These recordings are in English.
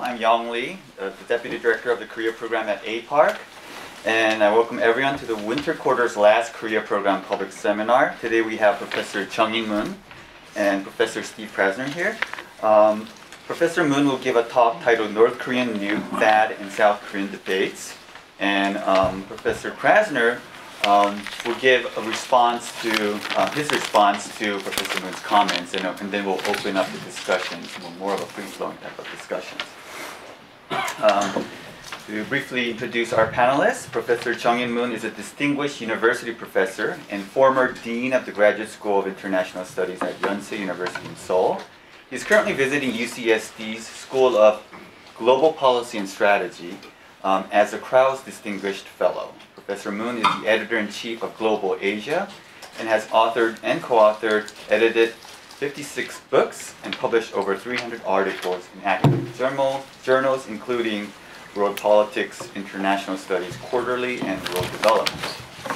I'm Young Lee, the Deputy Director of the Korea Program at A-Park. And I welcome everyone to the Winter Quarter's last Korea Program Public Seminar. Today we have Professor Chung-In Moon and Professor Steve Krasner here. Professor Moon will give a talk titled North Korean Nuke, THAAD, and South Korean Debates. And Professor Krasner will give a response to his response to Professor Moon's comments, and then we'll open up the discussions, more of a free-flowing type of discussions. To briefly introduce our panelists, Professor Chung-In Moon is a distinguished university professor and former dean of the Graduate School of International Studies at Yonsei University in Seoul. He's currently visiting UCSD's School of Global Policy and Strategy as a Krauss Distinguished Fellow. Professor Moon is the editor-in-chief of Global Asia and has authored and co-authored, edited 56 books and published over 300 articles in academic journals, including World Politics, International Studies Quarterly, and World Development.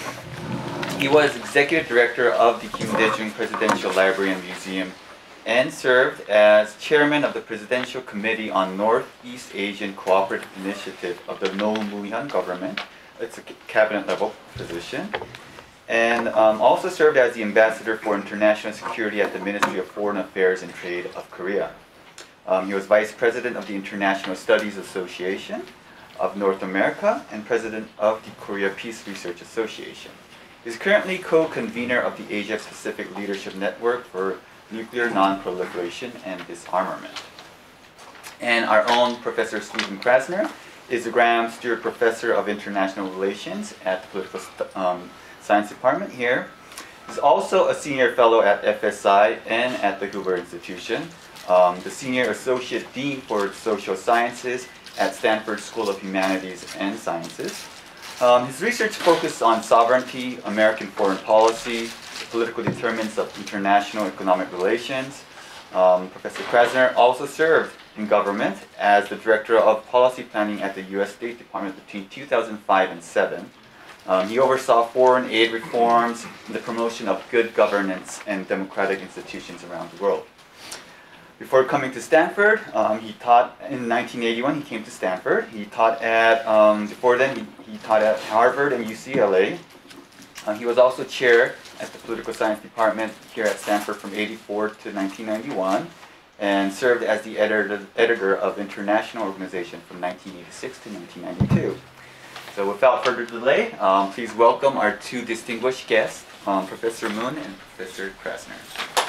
He was executive director of the Kim Dae-jung Presidential Library and Museum and served as chairman of the Presidential Committee on Northeast Asian Cooperative Initiative of the No Mu-hyun government. It's a cabinet-level position. And also served as the ambassador for international security at the Ministry of Foreign Affairs and Trade of Korea. He was vice president of the International Studies Association of North America and president of the Korea Peace Research Association. He is currently co-convener of the Asia-Pacific Leadership Network for Nuclear Non-Proliferation and Disarmament. And our own Professor Stephen Krasner is the Graham Stewart Professor of International Relations at the Political Science Department here. He's also a senior fellow at FSI and at the Hoover Institution, the Senior Associate Dean for Social Sciences at Stanford School of Humanities and Sciences. His research focused on sovereignty, American foreign policy, the political determinants of international economic relations. Professor Krasner also served in government as the Director of Policy Planning at the U.S. State Department between 2005 and 2007. He oversaw foreign aid reforms and the promotion of good governance and democratic institutions around the world. Before coming to Stanford, he taught in 1981. He came to Stanford. He taught at before then he taught at Harvard and UCLA. He was also chair at the Political Science Department here at Stanford from '84 to 1991, and served as the editor of International Organization from 1986 to 1992. So without further delay, please welcome our two distinguished guests, Professor Moon and Professor Krasner.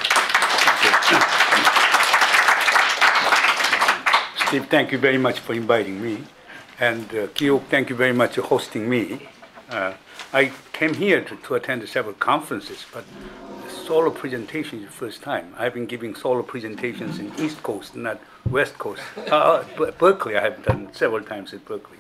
Steve, thank you very much for inviting me. And Kyo, thank you very much for hosting me. I came here to attend several conferences, but solo presentation is the first time. I've been giving solo presentations in East Coast, not West Coast. Berkeley, I have done several times at Berkeley.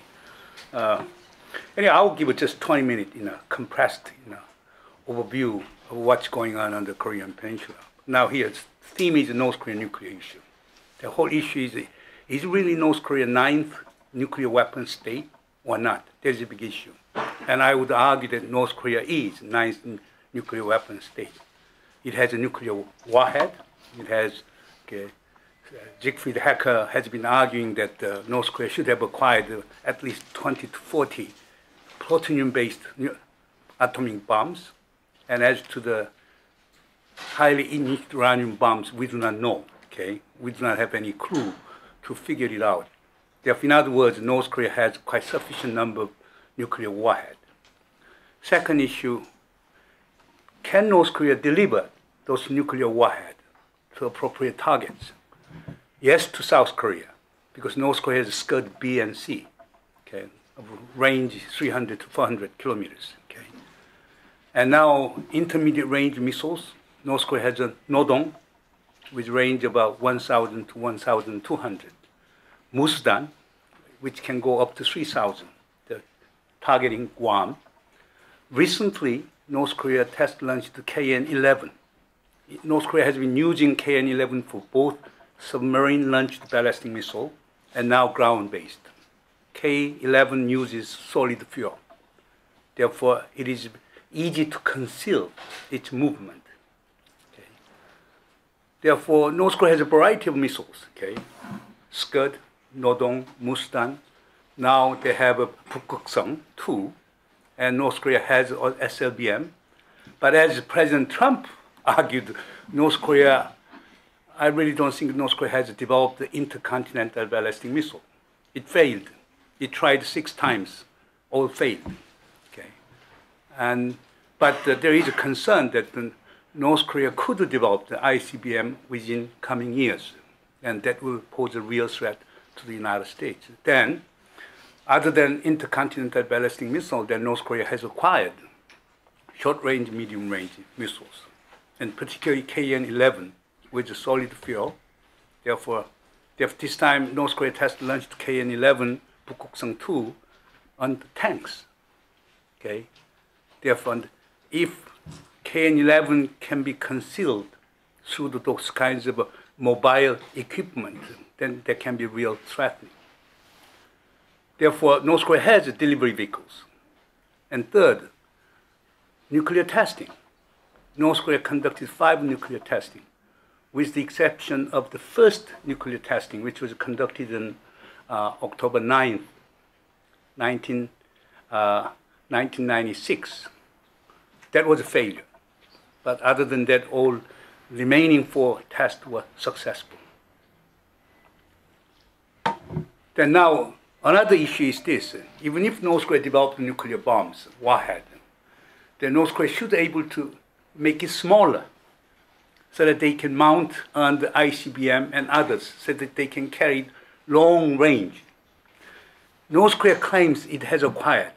Anyway, I'll give it just 20 minutes in a compressed overview of what's going on the Korean Peninsula. Now here, the theme is the North Korean nuclear issue. The whole issue is really North Korea ninth nuclear weapon state or not? There's a big issue. And I would argue that North Korea is ninth nuclear weapon state. It has a nuclear warhead. It has, Siegfried Hecker has been arguing that North Korea should have acquired at least 20 to 40 plutonium-based atomic bombs. And as to the highly enriched uranium bombs, we do not know. We do not have any clue to figure it out. Therefore, in other words, North Korea has quite sufficient number of nuclear warhead. Second issue, can North Korea deliver those nuclear warhead to appropriate targets? Yes, to South Korea, because North Korea has Scud B and C, of range 300 to 400 kilometers. And now intermediate range missiles, North Korea has a Nodong with range about 1,000 to 1,200. Musdan, which can go up to 3,000, targeting Guam. Recently, North Korea test launched the KN-11. North Korea has been using KN-11 for both submarine-launched ballistic missile and now ground-based. K-11 uses solid fuel. Therefore, it is easy to conceal its movement. Therefore, North Korea has a variety of missiles. Scud, Nodong, Mustan. Now they have a Pukguksong 2, and North Korea has SLBM. But as President Trump argued, North Korea, I really don't think North Korea has developed the intercontinental ballistic missile. It failed. It tried 6 times, all failed. Okay, but there is a concern that North Korea could develop the ICBM within coming years, and that will pose a real threat to the United States. Then, other than intercontinental ballistic missile, then North Korea has acquired short-range, medium-range missiles, and particularly KN-11 with a solid fuel. Therefore, this time North Korea test launched KN-11 Pukguksong 2 on the tanks. Okay, therefore, if KN-11 can be concealed through those kinds of mobile equipment, then there can be real threatening. Therefore, North Korea has delivery vehicles. And third, nuclear testing. North Korea conducted 5 nuclear testing, with the exception of the first nuclear testing, which was conducted on October 9th, 1996. That was a failure. But other than that, all remaining 4 tests were successful. Then now, another issue is this. Even if North Korea developed nuclear bombs, warhead, then North Korea should be able to make it smaller so that they can mount on the ICBM and others so that they can carry long range. North Korea claims it has acquired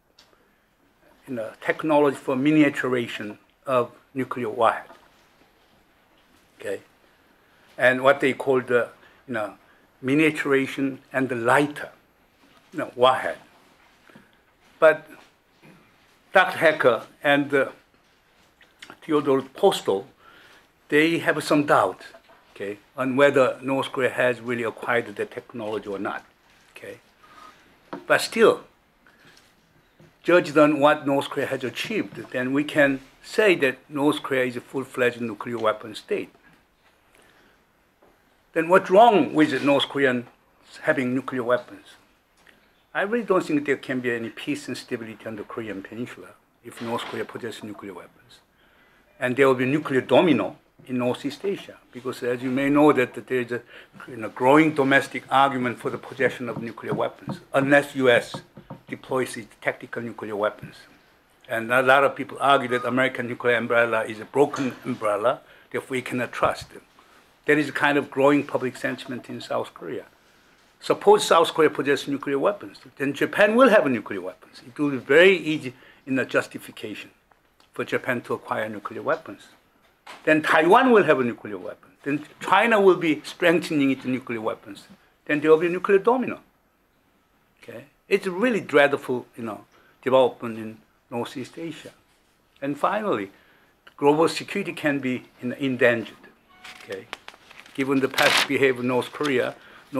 technology for miniaturization of nuclear warhead. Okay, and what they call the miniaturization and the lighter warhead. But Dr. Hacker and Theodore Postel, they have some doubt, okay, on whether North Korea has really acquired the technology or not. Okay, but still, judged on what North Korea has achieved, then we can say that North Korea is a full-fledged nuclear weapon state. Then what's wrong with North Koreans having nuclear weapons? I really don't think there can be any peace and stability on the Korean Peninsula if North Korea possesses nuclear weapons. And there will be nuclear domino in Northeast Asia, because as you may know that there is a growing domestic argument for the possession of nuclear weapons, unless U.S. deploys its tactical nuclear weapons. And a lot of people argue that American nuclear umbrella is a broken umbrella, therefore we cannot trust them. There is a kind of growing public sentiment in South Korea. Suppose South Korea possesses nuclear weapons, then Japan will have nuclear weapons. It will be very easy in the justification for Japan to acquire nuclear weapons. Then Taiwan will have a nuclear weapon. Then China will be strengthening its nuclear weapons. Then there will be a nuclear domino. Okay, it's a really dreadful, development in Northeast Asia. And finally, global security can be endangered. Okay, given the past behavior of North Korea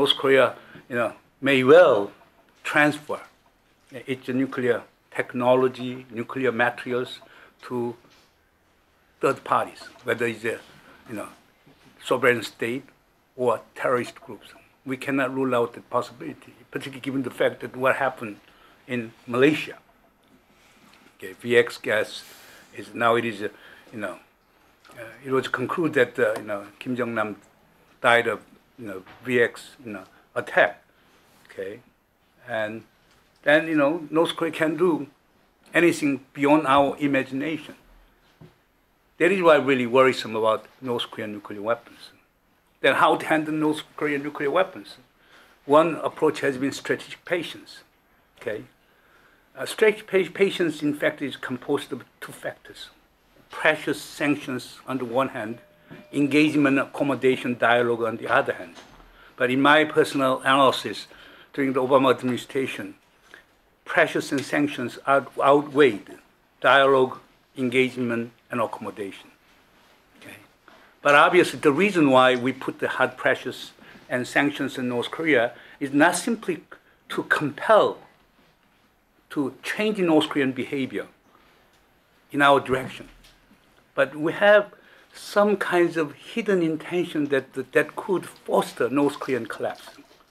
may well transfer its nuclear technology, nuclear materials to third parties, whether it's a sovereign state or terrorist groups. We cannot rule out the possibility, particularly given the fact that what happened in Malaysia. Okay, VX gas is now it is it was concluded that Kim Jong-nam died of VX attack. Okay, and then North Korea can do anything beyond our imagination. That is why I'm really worrisome about North Korean nuclear weapons. Then how to handle North Korean nuclear weapons? One approach has been strategic patience. Okay, strategic patience, in fact, is composed of 2 factors: precious sanctions on the one hand, engagement, accommodation, dialogue on the other hand. But in my personal analysis, during the Obama administration, pressures and sanctions outweighed dialogue, engagement, and accommodation. Okay? But obviously, the reason why we put the hard pressures and sanctions in North Korea is not simply to compel to change North Korean behavior in our direction, but we have some kinds of hidden intention that could foster North Korean collapse.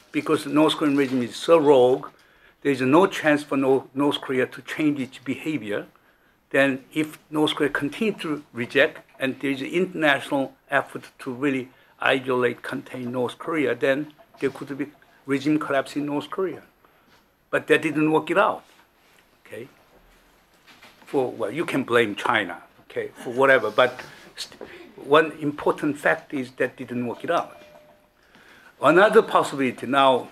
because the North Korean regime is so rogue, there is no chance for North Korea to change its behavior. Then if North Korea continues to reject, and there is an international effort to really isolate, contain North Korea, then there could be regime collapse in North Korea. But that didn't work it out. Okay. Well, you can blame China, okay, for whatever, but one important fact is that didn't work it out. Another possibility now,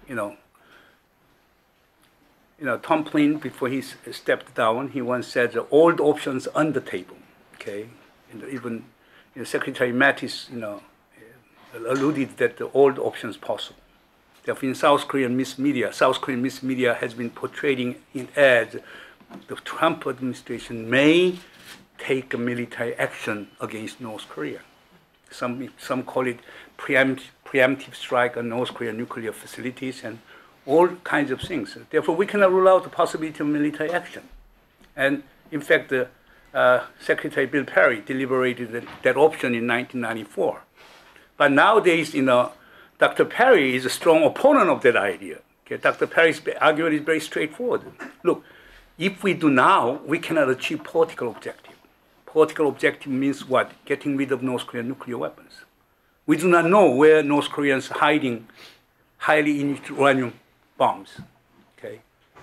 Tom Flynn, before he stepped down, he once said the old options on the table, okay? And even Secretary Mattis, alluded that the old options possible. Therefore, in South Korean mass media has been portraying in ads the Trump administration may take a military action against North Korea. Some call it preemptive strike on North Korean nuclear facilities and all kinds of things. Therefore, we cannot rule out the possibility of military action. And in fact, Secretary Bill Perry deliberated that option in 1994. But nowadays, Dr. Perry is a strong opponent of that idea. Okay? Dr. Perry's argument is very straightforward. Look, if we do now, we cannot achieve political objective. Political objective means what? Getting rid of North Korean nuclear weapons. We do not know where North Koreans are hiding highly enriched uranium bombs. Okay?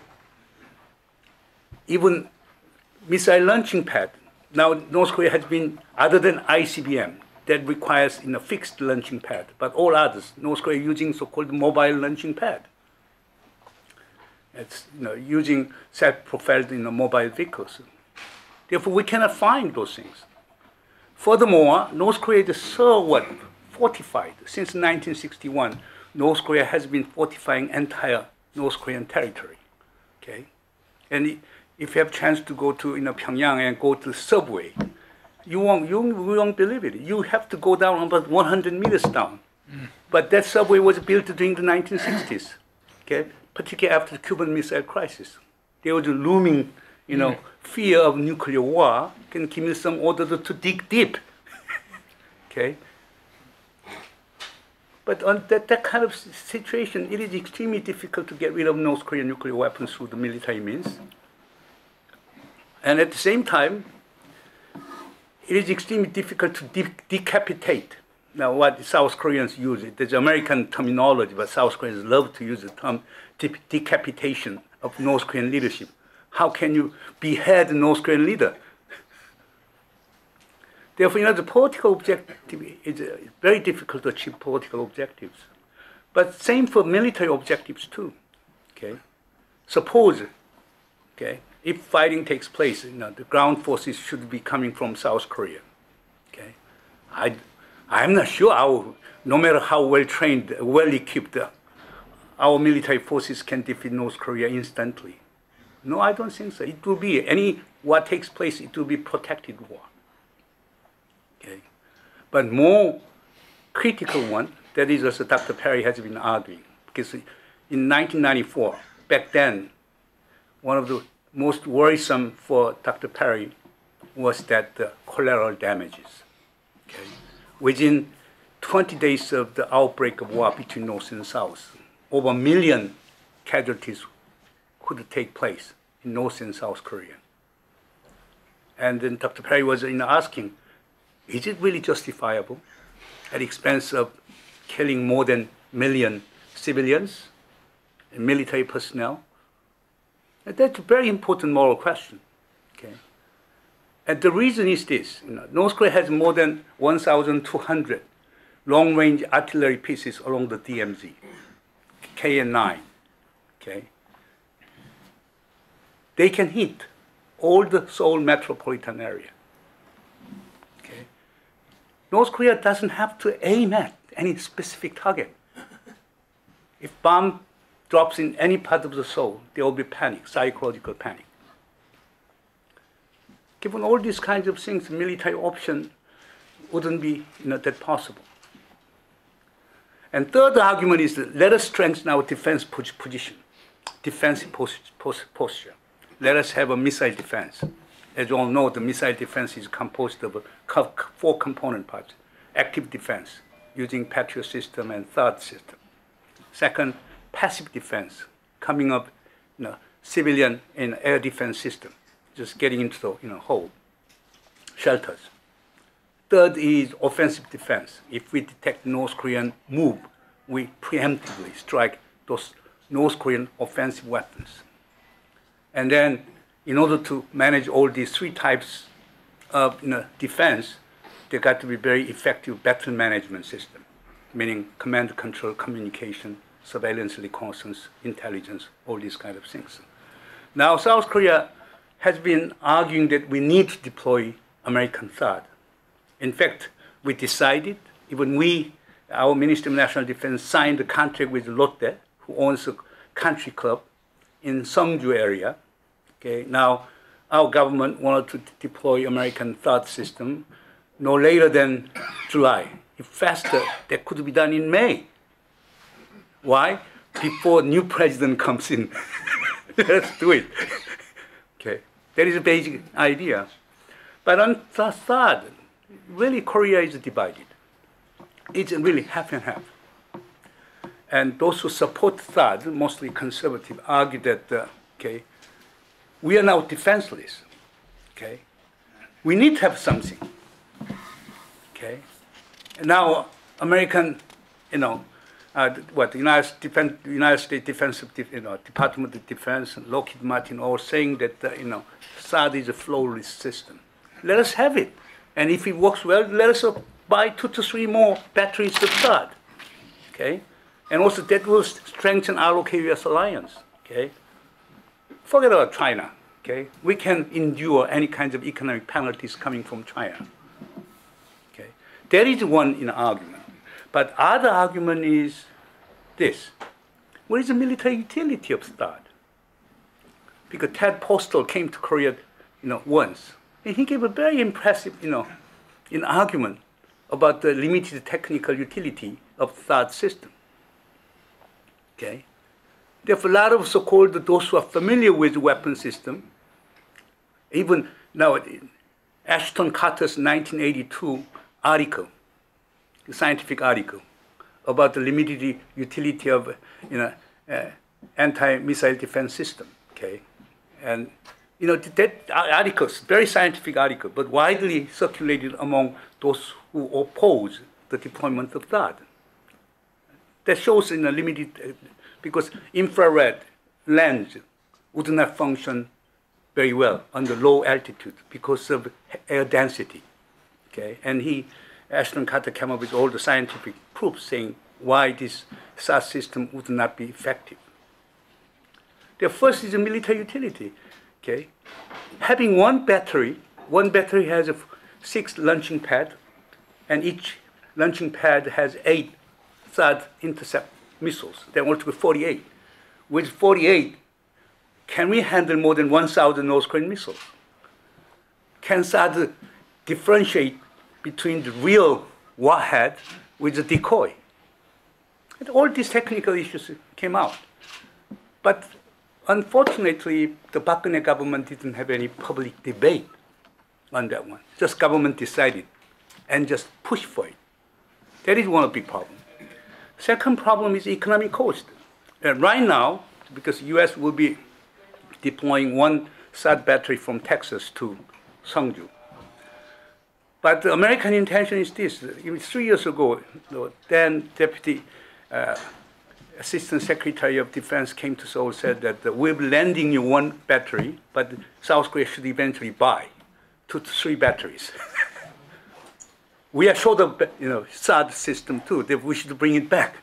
Even missile launching pad. Now, North Korea has been, other than ICBM, that requires a fixed launching pad, but all others, North Korea using so-called mobile launching pad. It's using self-propelled mobile vehicles. Therefore, we cannot find those things. Furthermore, North Korea is so fortified. Since 1961, North Korea has been fortifying entire North Korean territory. Okay, and if you have a chance to go to Pyongyang and go to the subway, you won't believe it. You have to go down about 100 meters down. But that subway was built during the 1960s. Okay, particularly after the Cuban Missile Crisis. There was a looming, fear of nuclear war. Can Kim Il-sung ordered to dig deep? Okay. But on that kind of situation, it is extremely difficult to get rid of North Korean nuclear weapons through the military means. And at the same time, it is extremely difficult to decapitate. Now, what South Koreans use, there's American terminology, but South Koreans love to use the term decapitation of North Korean leadership. How can you behead a North Korean leader? Therefore, the political objective is very difficult to achieve political objectives. But same for military objectives too. Okay, suppose, if fighting takes place, the ground forces should be coming from South Korea. Okay, I'm not sure no matter how well trained, well equipped, our military forces can defeat North Korea instantly. No, I don't think so. It will be what takes place. It will be protected war. Okay, but more critical one, that is also Dr. Perry has been arguing, because in 1994, back then, one of the most worrisome for Dr. Perry was that the collateral damages. Okay, within 20 days of the outbreak of war between North and South, over 1 million casualties could take place in North and South Korea. And then Dr. Perry was asking, is it really justifiable at the expense of killing more than 1 million civilians and military personnel? And that's a very important moral question. Okay? And the reason is this. North Korea has more than 1,200 long-range artillery pieces along the DMZ, KN-9. Okay? They can hit all the Seoul metropolitan area. Okay? North Korea doesn't have to aim at any specific target. If bomb drops in any part of the Seoul, there will be panic, psychological panic. Given all these kinds of things, military option wouldn't be that possible. And third argument is that let us strengthen our defense position, defensive posture. Let us have a missile defense. As you all know, the missile defense is composed of 4 component parts. Active defense, using Patriot system and THAAD system. Second, passive defense, coming up, civilian and air defense system, just getting into the hole, shelters. Third is offensive defense. If we detect North Korean move, we preemptively strike those North Korean offensive weapons. And then, in order to manage all these three types of defense, there got to be very effective battle management system, meaning command, control, communication, surveillance, reconnaissance, intelligence, all these kind of things. Now, South Korea has been arguing that we need to deploy American THAAD. In fact, we decided, even our Ministry of National Defense signed a contract with Lotte, who owns a country club in Seongju area. Okay, now, our government wanted to deploy American THAAD system no later than July. If faster, that could be done in May. Why? Before new president comes in. Let's do it. Okay, that is a basic idea. But on THAAD, really Korea is divided. It's really half and half. And those who support THAAD, mostly conservative, argue that, we are now defenseless. Okay, we need to have something. Okay, and now American, the United States Defense, Department of Defense, and Lockheed Martin, all saying that THAAD is a flawless system. Let us have it, and if it works well, let us buy 2 to 3 more batteries of THAAD. Okay, and also that will strengthen our US alliance. Okay. Forget about China, okay? We can endure any kinds of economic penalties coming from China, okay? That is one argument. But other argument is this. What is the military utility of THAAD? Because THAAD Postal came to Korea, once. And he gave a very impressive, argument about the limited technical utility of THAAD system, okay? Therefore, a lot of so-called those who are familiar with the weapon system, even now, Ashton Carter's 1982 article, the scientific article, about the limited utility of anti-missile defense system. Okay, and that article is a very scientific article, but widely circulated among those who oppose the deployment of THAAD. That shows in a limited. Because infrared lens would not function very well under low altitude because of air density. Okay, and Ashton Carter came up with all the scientific proofs saying why this THAAD system would not be effective. The first is the military utility. Okay, having one battery has 6 launching pads, and each launching pad has 8 THAAD intercept missiles. They're altogether 48. With 48, can we handle more than 1,000 North Korean missiles? Can THAAD differentiate between the real warhead with the decoy? And all these technical issues came out. But unfortunately, the Park Geun-hye government didn't have any public debate on that one. Just government decided and just pushed for it. That is one of the big problems. Second problem is economic cost. And right now, because the U.S. will be deploying 1 THAAD battery from Texas to Seongju. But the American intention is this. Even 3 years ago, the then Deputy Assistant Secretary of Defense came to Seoul and said that we're lending you 1 battery, but South Korea should eventually buy 2 to 3 batteries. We are short of THAAD system too, that we should bring it back.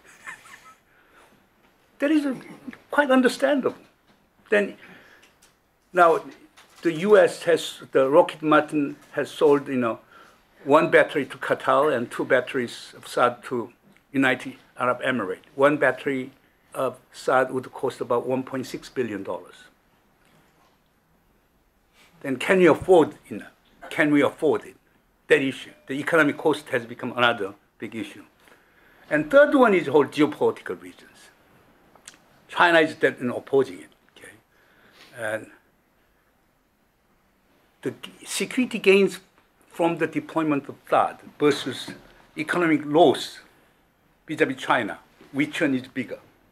That is quite understandable. Then, now, the U.S. the Lockheed Martin has sold 1 battery to Qatar and 2 batteries of THAAD to United Arab Emirates. 1 battery of THAAD would cost about $1.6 billion. Then can we afford Can we afford it? That issue. The economic cost has become another big issue. And third one is the whole geopolitical reasons. China is opposing it. Okay? And the security gains from the deployment of THAAD versus economic loss vis-a-vis China, which one is bigger?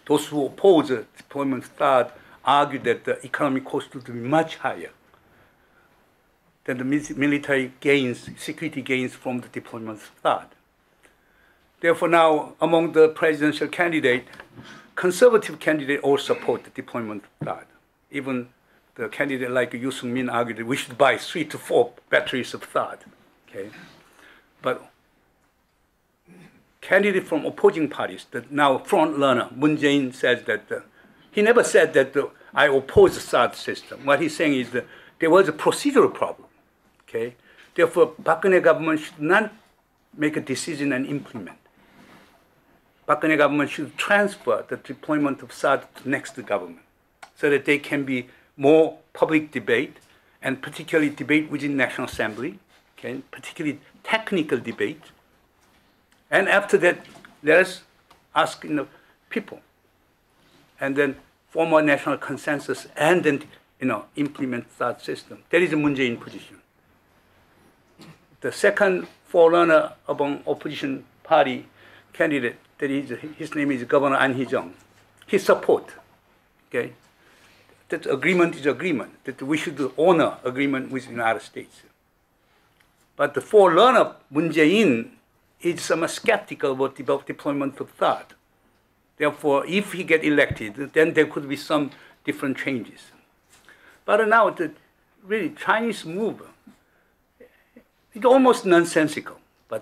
those who oppose the deployment of THAAD argue that the economic cost would be much higher than the military gains, security gains from the deployment of THAAD. Therefore, now among the presidential candidate, conservative candidates all support the deployment of THAAD. Even the candidate like Yoo Seung-min argued that we should buy 3 to 4 batteries of THAAD. Okay, but candidate from opposing parties, the now front runner Moon Jae-in says that he never said that I oppose the THAAD system. What he's saying is that there was a procedural problem. Okay, therefore, Park Geun-hye government should not make a decision and implement. Park Geun-hye government should transfer the deployment of THAAD to the next government, so that there can be more public debate, and particularly debate within National Assembly, okay, particularly technical debate. And after that, let us ask people, and then form a national consensus, and then implement THAAD system. That is the Moon Jae-in position. The second forerunner among opposition party candidate, that is, his name is Governor An Hee-jung. He support, okay, that agreement is agreement, that we should honor agreement with the United States. But the forerunner, Moon Jae-in, is somewhat skeptical about deployment of THAAD. Therefore, if he get elected, then there could be some different changes. But now the really Chinese move, it's almost nonsensical. But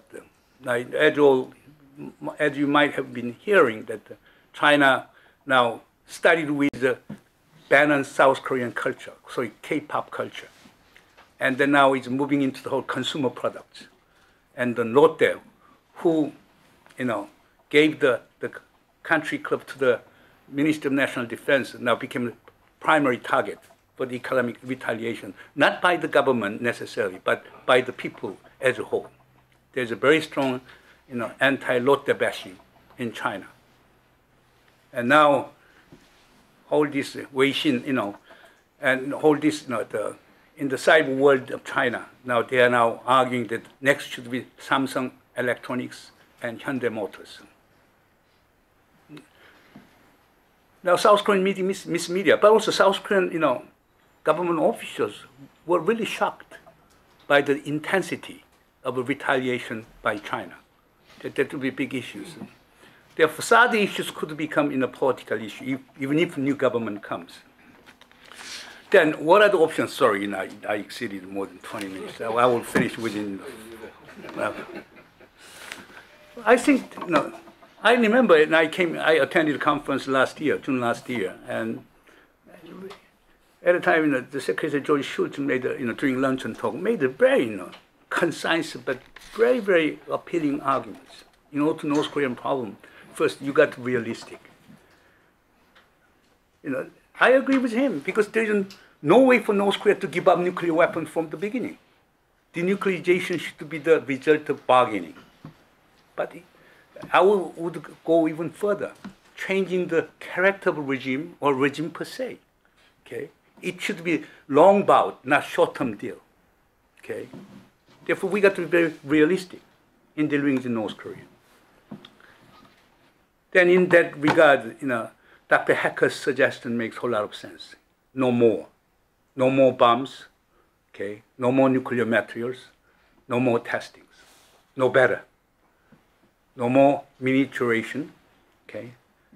as you might have been hearing, that China now started with the ban South Korean culture, so K-pop culture. And then now it's moving into the whole consumer products. And the Lotte, who gave the country club to the Ministry of National Defense, now became the primary target for the economic retaliation, not by the government necessarily, but by the people as a whole. There's a very strong anti-Lotte bashing in China. And now all this Weixin, and all this, in the cyber world of China, now they are now arguing that next should be Samsung Electronics and Hyundai Motors. Now, South Korean media, but also South Korean, government officials were really shocked by the intensity of a retaliation by China. That would be big issues. Therefore, THAAD issues could become a political issue, even if a new government comes. Then, what are the options? Sorry, I exceeded more than 20 minutes. I will finish within. I think, I remember, and I attended a conference last year, June last year, and at the time, the Secretary George Shultz made, during luncheon talk, made a very, concise but very, very appealing arguments. To North Korean problem, first you got to be realistic. I agree with him because there is no way for North Korea to give up nuclear weapons from the beginning. Denuclearization should be the result of bargaining. But I would go even further, changing the character of a regime or regime per se. Okay, it should be long bout, not short-term deal. Okay, therefore we got to be very realistic in dealing with North Korea. Then in that regard, Dr. Hacker's suggestion makes a whole lot of sense. No more bombs. Okay, no more nuclear materials, no more testings, no better. No more miniaturization, okay,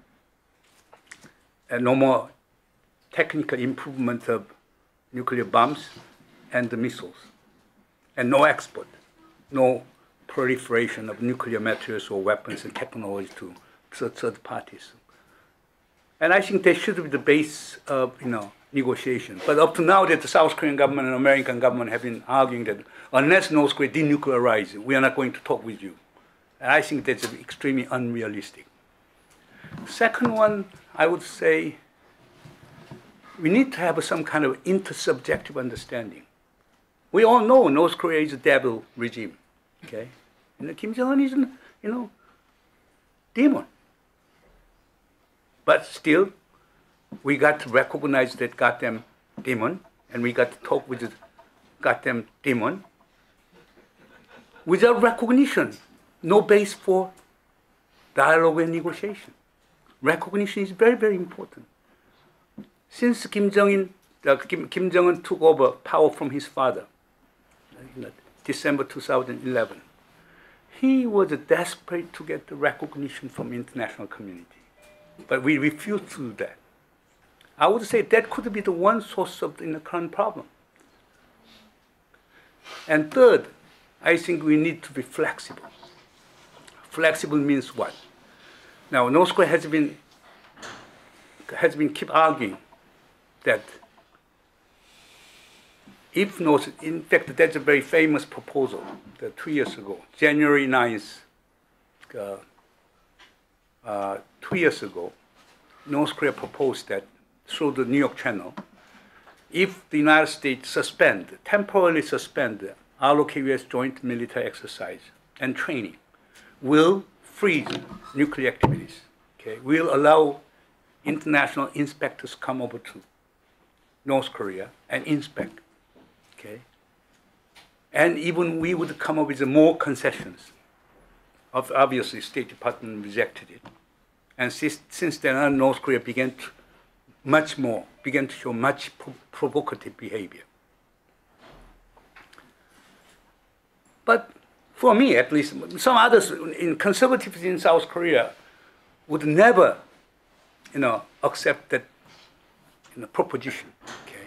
and no more technical improvement of nuclear bombs and the missiles, and no export, no proliferation of nuclear materials or weapons and technology to third parties. And I think that should be the base of negotiation. But up to now, that the South Korean government and American government have been arguing that unless North Korea denuclearizes, we are not going to talk with you. And I think that's extremely unrealistic. Second one, I would say, we need to have some kind of intersubjective understanding. We all know North Korea is a devil regime, okay? Kim Jong-un is, demon. But still, we got to recognize that goddamn demon, and we got to talk with the goddamn demon. Without recognition, no base for dialogue and negotiation. recognition is very, very important. Since Kim Jong-un took over power from his father in December 2011, he was desperate to get the recognition from international community. But we refused to do that. I would say that could be the one source of the current problem. And third, I think we need to be flexible. Flexible means what? Now, North Korea has been keep arguing that if in fact, that's a very famous proposal that 2 years ago, January 9th, 2 years ago, North Korea proposed that through the New York channel, if the United States temporarily suspend ROK-US joint military exercise and training, will freeze nuclear activities. Okay, will allow international inspectors come over to North Korea and inspect. Okay, and even we would come up with more concessions. Obviously, State Department rejected it, and since then on, North Korea began to show much provocative behavior. But for me, at least, some others in conservatives in South Korea would never, accept that proposition. Okay,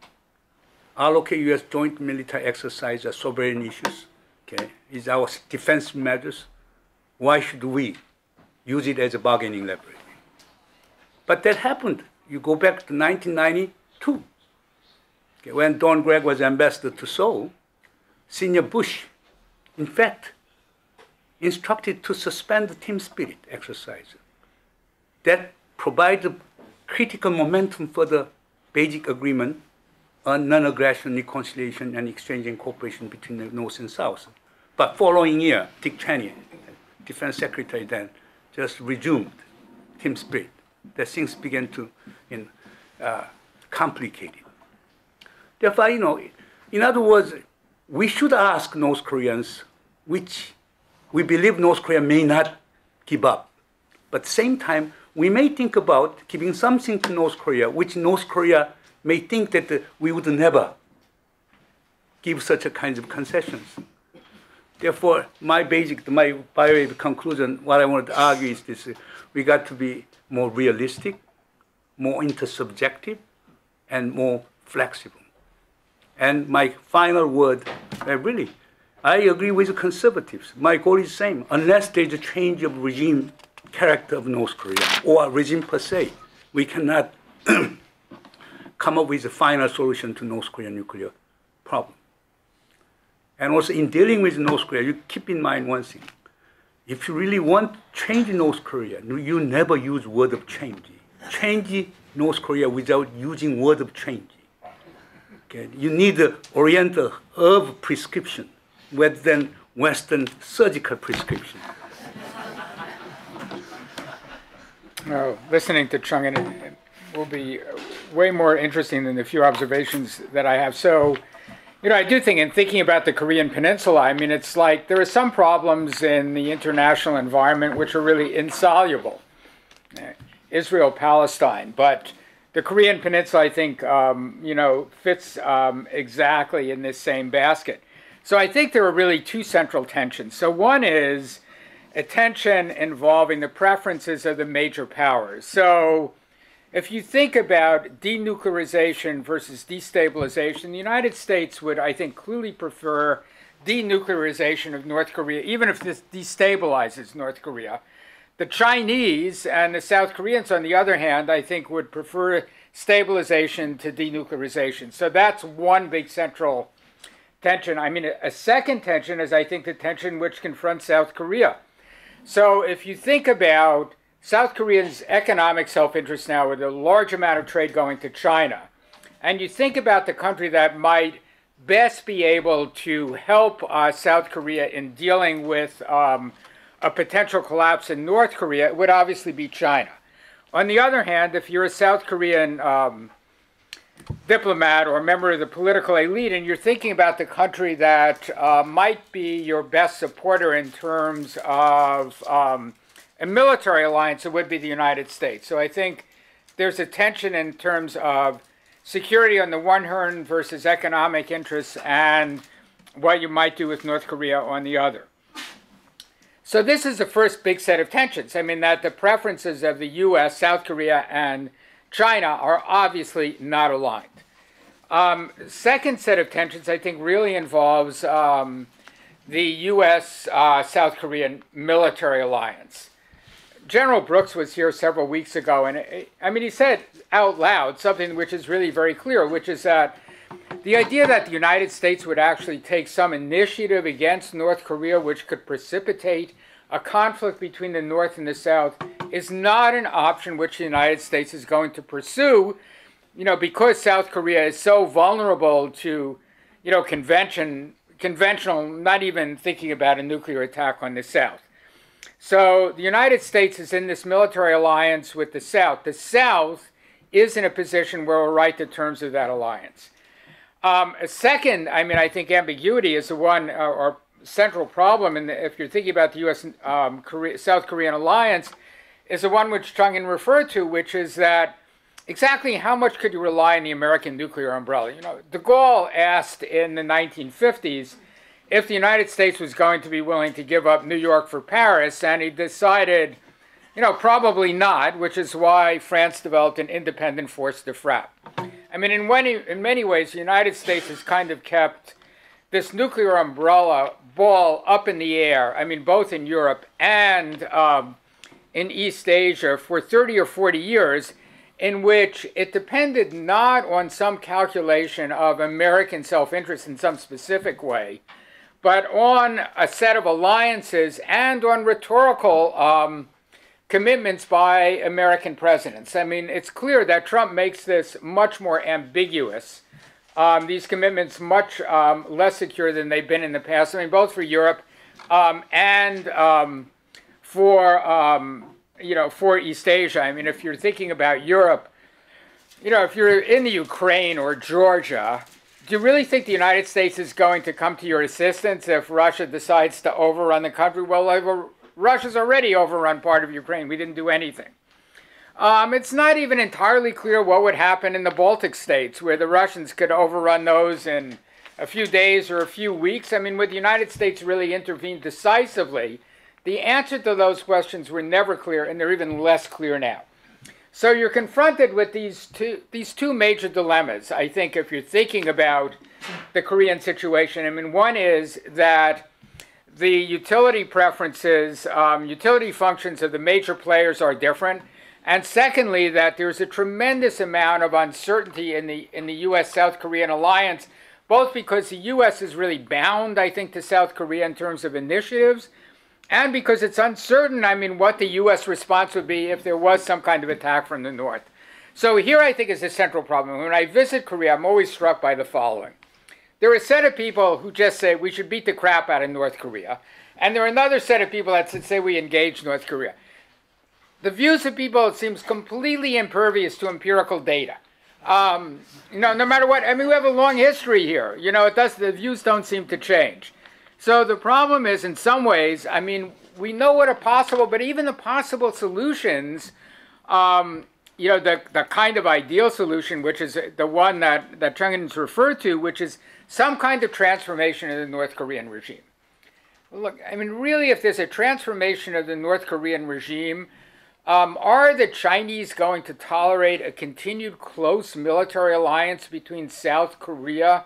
ROK-US joint military exercise are sovereign issues. Okay, is our defense measures. Why should we use it as a bargaining leverage? But that happened. You go back to 1992, okay, when Don Gregg was ambassador to Seoul. Senior Bush, in fact, instructed to suspend the team spirit exercise. That provided critical momentum for the basic agreement on non-aggression, reconciliation, and exchange and cooperation between the North and South. But following year, Dick Cheney, Defense Secretary then, just resumed team spirit. That things began to complicate it. Therefore, in other words, we should ask North Koreans, which we believe North Korea may not give up. But at the same time, we may think about giving something to North Korea, which North Korea may think that we would never give such a kind of concessions. Therefore, by way of conclusion, what I want to argue is this: we got to be more realistic, more intersubjective, and more flexible. And my final word, really, I agree with the conservatives. My goal is the same. Unless there's a change of regime character of North Korea, or a regime per se, we cannot come up with a final solution to North Korean nuclear problem. And also in dealing with North Korea, you keep in mind one thing. If you really want change in North Korea, you never use word of change. Change North Korea without using word of change. Okay? You need the Oriental herb prescription rather than Western surgical prescription. Well, listening to Chung-In will be way more interesting than the few observations that I have. So, I do think, in thinking about the Korean Peninsula, I mean, it's like there are some problems in the international environment which are really insoluble. Israel, Palestine, but the Korean Peninsula, I think, fits exactly in this same basket. So I think there are really two central tensions. So one is a tension involving the preferences of the major powers. So if you think about denuclearization versus destabilization, the United States would, I think, clearly prefer denuclearization of North Korea, even if this destabilizes North Korea. The Chinese and the South Koreans, on the other hand, I think would prefer stabilization to denuclearization. So that's one big central tension. I mean, a second tension is, I think, the tension which confronts South Korea. So if you think about South Korea's economic self-interest now, with a large amount of trade going to China, and you think about the country that might best be able to help South Korea in dealing with a potential collapse in North Korea, it would obviously be China. On the other hand, if you're a South Korean diplomat or member of the political elite, and you're thinking about the country that might be your best supporter in terms of a military alliance, it would be the United States. So I think there's a tension in terms of security on the one hand versus economic interests and what you might do with North Korea on the other. So this is the first big set of tensions. I mean, that the preferences of the US, South Korea, and China are obviously not aligned. Second set of tensions, I think, really involves the US-South Korean military alliance. General Brooks was here several weeks ago, and I mean, he said out loud something which is really very clear, which is that the idea that the United States would actually take some initiative against North Korea which could precipitate a conflict between the North and the South is not an option which the United States is going to pursue, you know, because South Korea is so vulnerable to, you know, conventional, not even thinking about a nuclear attack on the South. So the United States is in this military alliance with the South. The South is in a position where we'll write the terms of that alliance. A second, I mean, I think ambiguity is the one, or central problem, and if you're thinking about the U.S. South Korean alliance, is the one which Chung-In referred to, which is that exactly how much could you rely on the American nuclear umbrella? You know, de Gaulle asked in the 1950s if the United States was going to be willing to give up New York for Paris, and he decided, you know, probably not, which is why France developed an independent force de frappe. I mean, in many ways, the United States has kind of kept this nuclear umbrella ball up in the air, I mean, both in Europe and in East Asia for 30 or 40 years, in which it depended not on some calculation of American self-interest in some specific way, but on a set of alliances and on rhetorical commitments by American presidents. I mean, it's clear that Trump makes this much more ambiguous, these commitments much less secure than they've been in the past. I mean, both for Europe and for, you know, for East Asia. I mean, if you're thinking about Europe, you know, if you're in the Ukraine or Georgia, do you really think the United States is going to come to your assistance if Russia decides to overrun the country? Well, Russia's already overrun part of Ukraine. We didn't do anything. It's not even entirely clear what would happen in the Baltic states, where the Russians could overrun those in a few days or a few weeks. I mean, would the United States really intervene decisively? The answer to those questions were never clear, and they're even less clear now. So you're confronted with these two major dilemmas, I think, if you're thinking about the Korean situation. I mean, one is that the utility preferences, utility functions of the major players are different. And secondly, that there's a tremendous amount of uncertainty in the U.S.-South Korean alliance, both because the U.S. is really bound, I think, to South Korea in terms of initiatives, and because it's uncertain, I mean, what the U.S. response would be if there was some kind of attack from the North. So here, I think, is a central problem. When I visit Korea, I'm always struck by the following. There are a set of people who just say we should beat the crap out of North Korea, and there are another set of people that say we engage North Korea. The views of people, it seems, completely impervious to empirical data. You know, no matter what, I mean, we have a long history here. You know, the views don't seem to change. So the problem is, in some ways, I mean, we know what are possible, but even the possible solutions, you know, the kind of ideal solution, which is the one that Chung-In's referred to, which is some kind of transformation of the North Korean regime. Look, I mean, really, if there's a transformation of the North Korean regime, are the Chinese going to tolerate a continued close military alliance between South Korea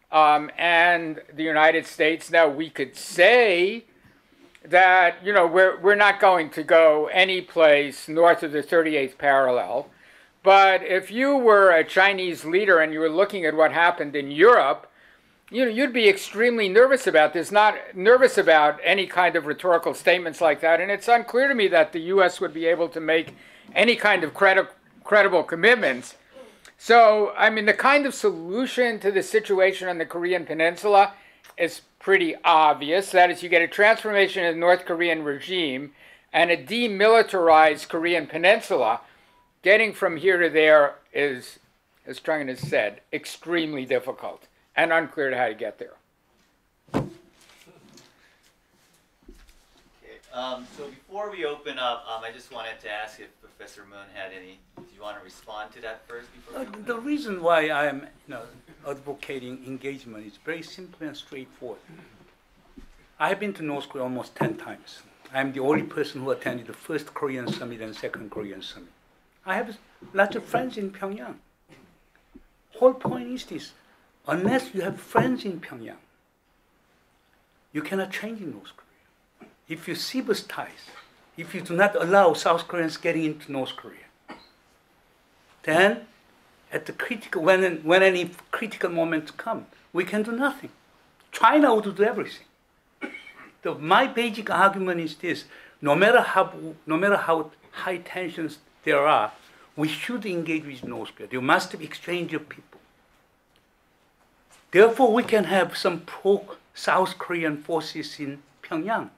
and the United States? Now, we could say that, you know, we're not going to go any place north of the 38th parallel. But if you were a Chinese leader and you were looking at what happened in Europe, you know, you'd be extremely nervous about this, not nervous about any kind of rhetorical statements like that. And it's unclear to me that the U.S. would be able to make any kind of credible commitments. So, I mean, the kind of solution to the situation on the Korean Peninsula is pretty obvious. That is, you get a transformation of the North Korean regime and a demilitarized Korean Peninsula. Getting from here to there is, as Chung-In has said, extremely difficult and unclear to how to get there. Okay. So before we open up, I just wanted to ask if Professor Moon had any. Do you want to respond to that first before we open The up? reason why I am advocating engagement is very simple and straightforward. I have been to North Korea almost 10 times. I am the only person who attended the first Korean summit and second Korean summit. I have lots of friends in Pyongyang. Whole point is this: unless you have friends in Pyongyang, you cannot change in North Korea. If you sever ties, if you do not allow South Koreans getting into North Korea, then at the critical when any critical moment comes, we can do nothing. China would do everything. My basic argument is this: no matter how high tensions there are, we should engage with North Korea. There must be exchange of people. Therefore, we can have some pro-South Korean forces in Pyongyang.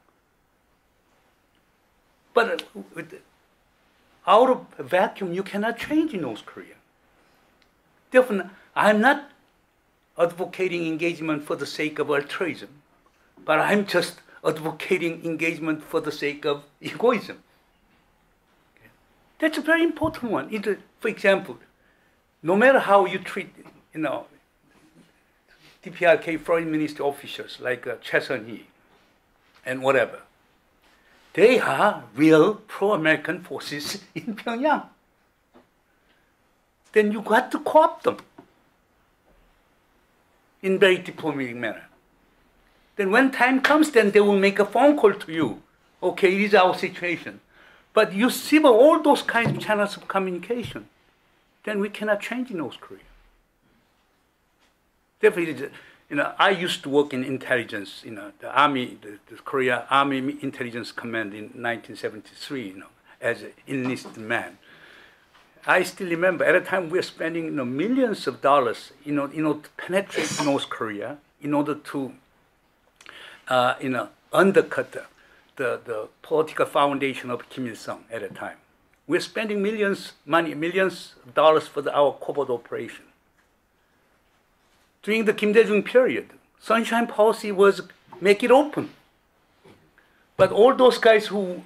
But out of a vacuum, you cannot change in North Korea. Therefore, I'm not advocating engagement for the sake of altruism, but I'm just advocating engagement for the sake of egoism. Okay. That's a very important one. For example, no matter how you treat, DPRK foreign ministry officials like Choi Sun-hee and whatever, they are real pro-American forces in Pyongyang. Then you got to co-opt them in very diplomatic manner. Then when time comes, then they will make a phone call to you. Okay, it is our situation. But you sever all those kinds of channels of communication, then we cannot change in North Korea. Definitely, I used to work in intelligence, the Army, the Korea Army Intelligence Command in 1973, as an enlisted man. I still remember at the time we were spending millions of dollars, to penetrate North Korea in order to, undercut the political foundation of Kim Il-sung at the time. We're spending millions of dollars for our covert operation. During the Kim Dae-jung period, Sunshine Policy was make it open. But all those guys for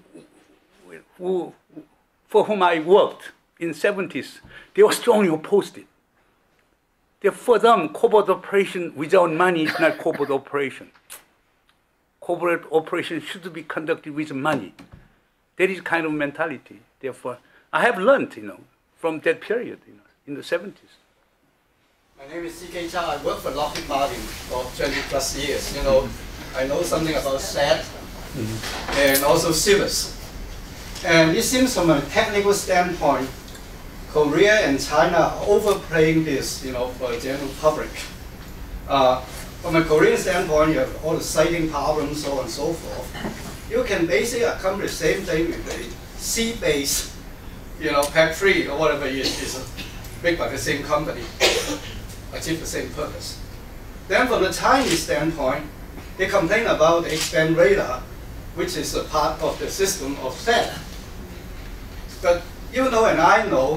whom I worked in the 70s, they were strongly opposed it. For them, covert operation without money is not covert operation. Covert operation should be conducted with money. That is kind of mentality. Therefore, I have learned, from that period, in the 70s. My name is C.K. Cha. I worked for Lockheed Martin for 20 plus years. I know something about THAAD and also civils. And it seems from a technical standpoint, Korea and China are overplaying this, for the general public. From a Korean standpoint, you have all the sighting problems, so on and so forth. You can basically accomplish the same thing with a sea-based, PAC-3 or whatever it is made by the same company, achieve the same purpose. Then from the Chinese standpoint, they complain about the X-band radar, which is a part of the system of THAAD. But you know and I know,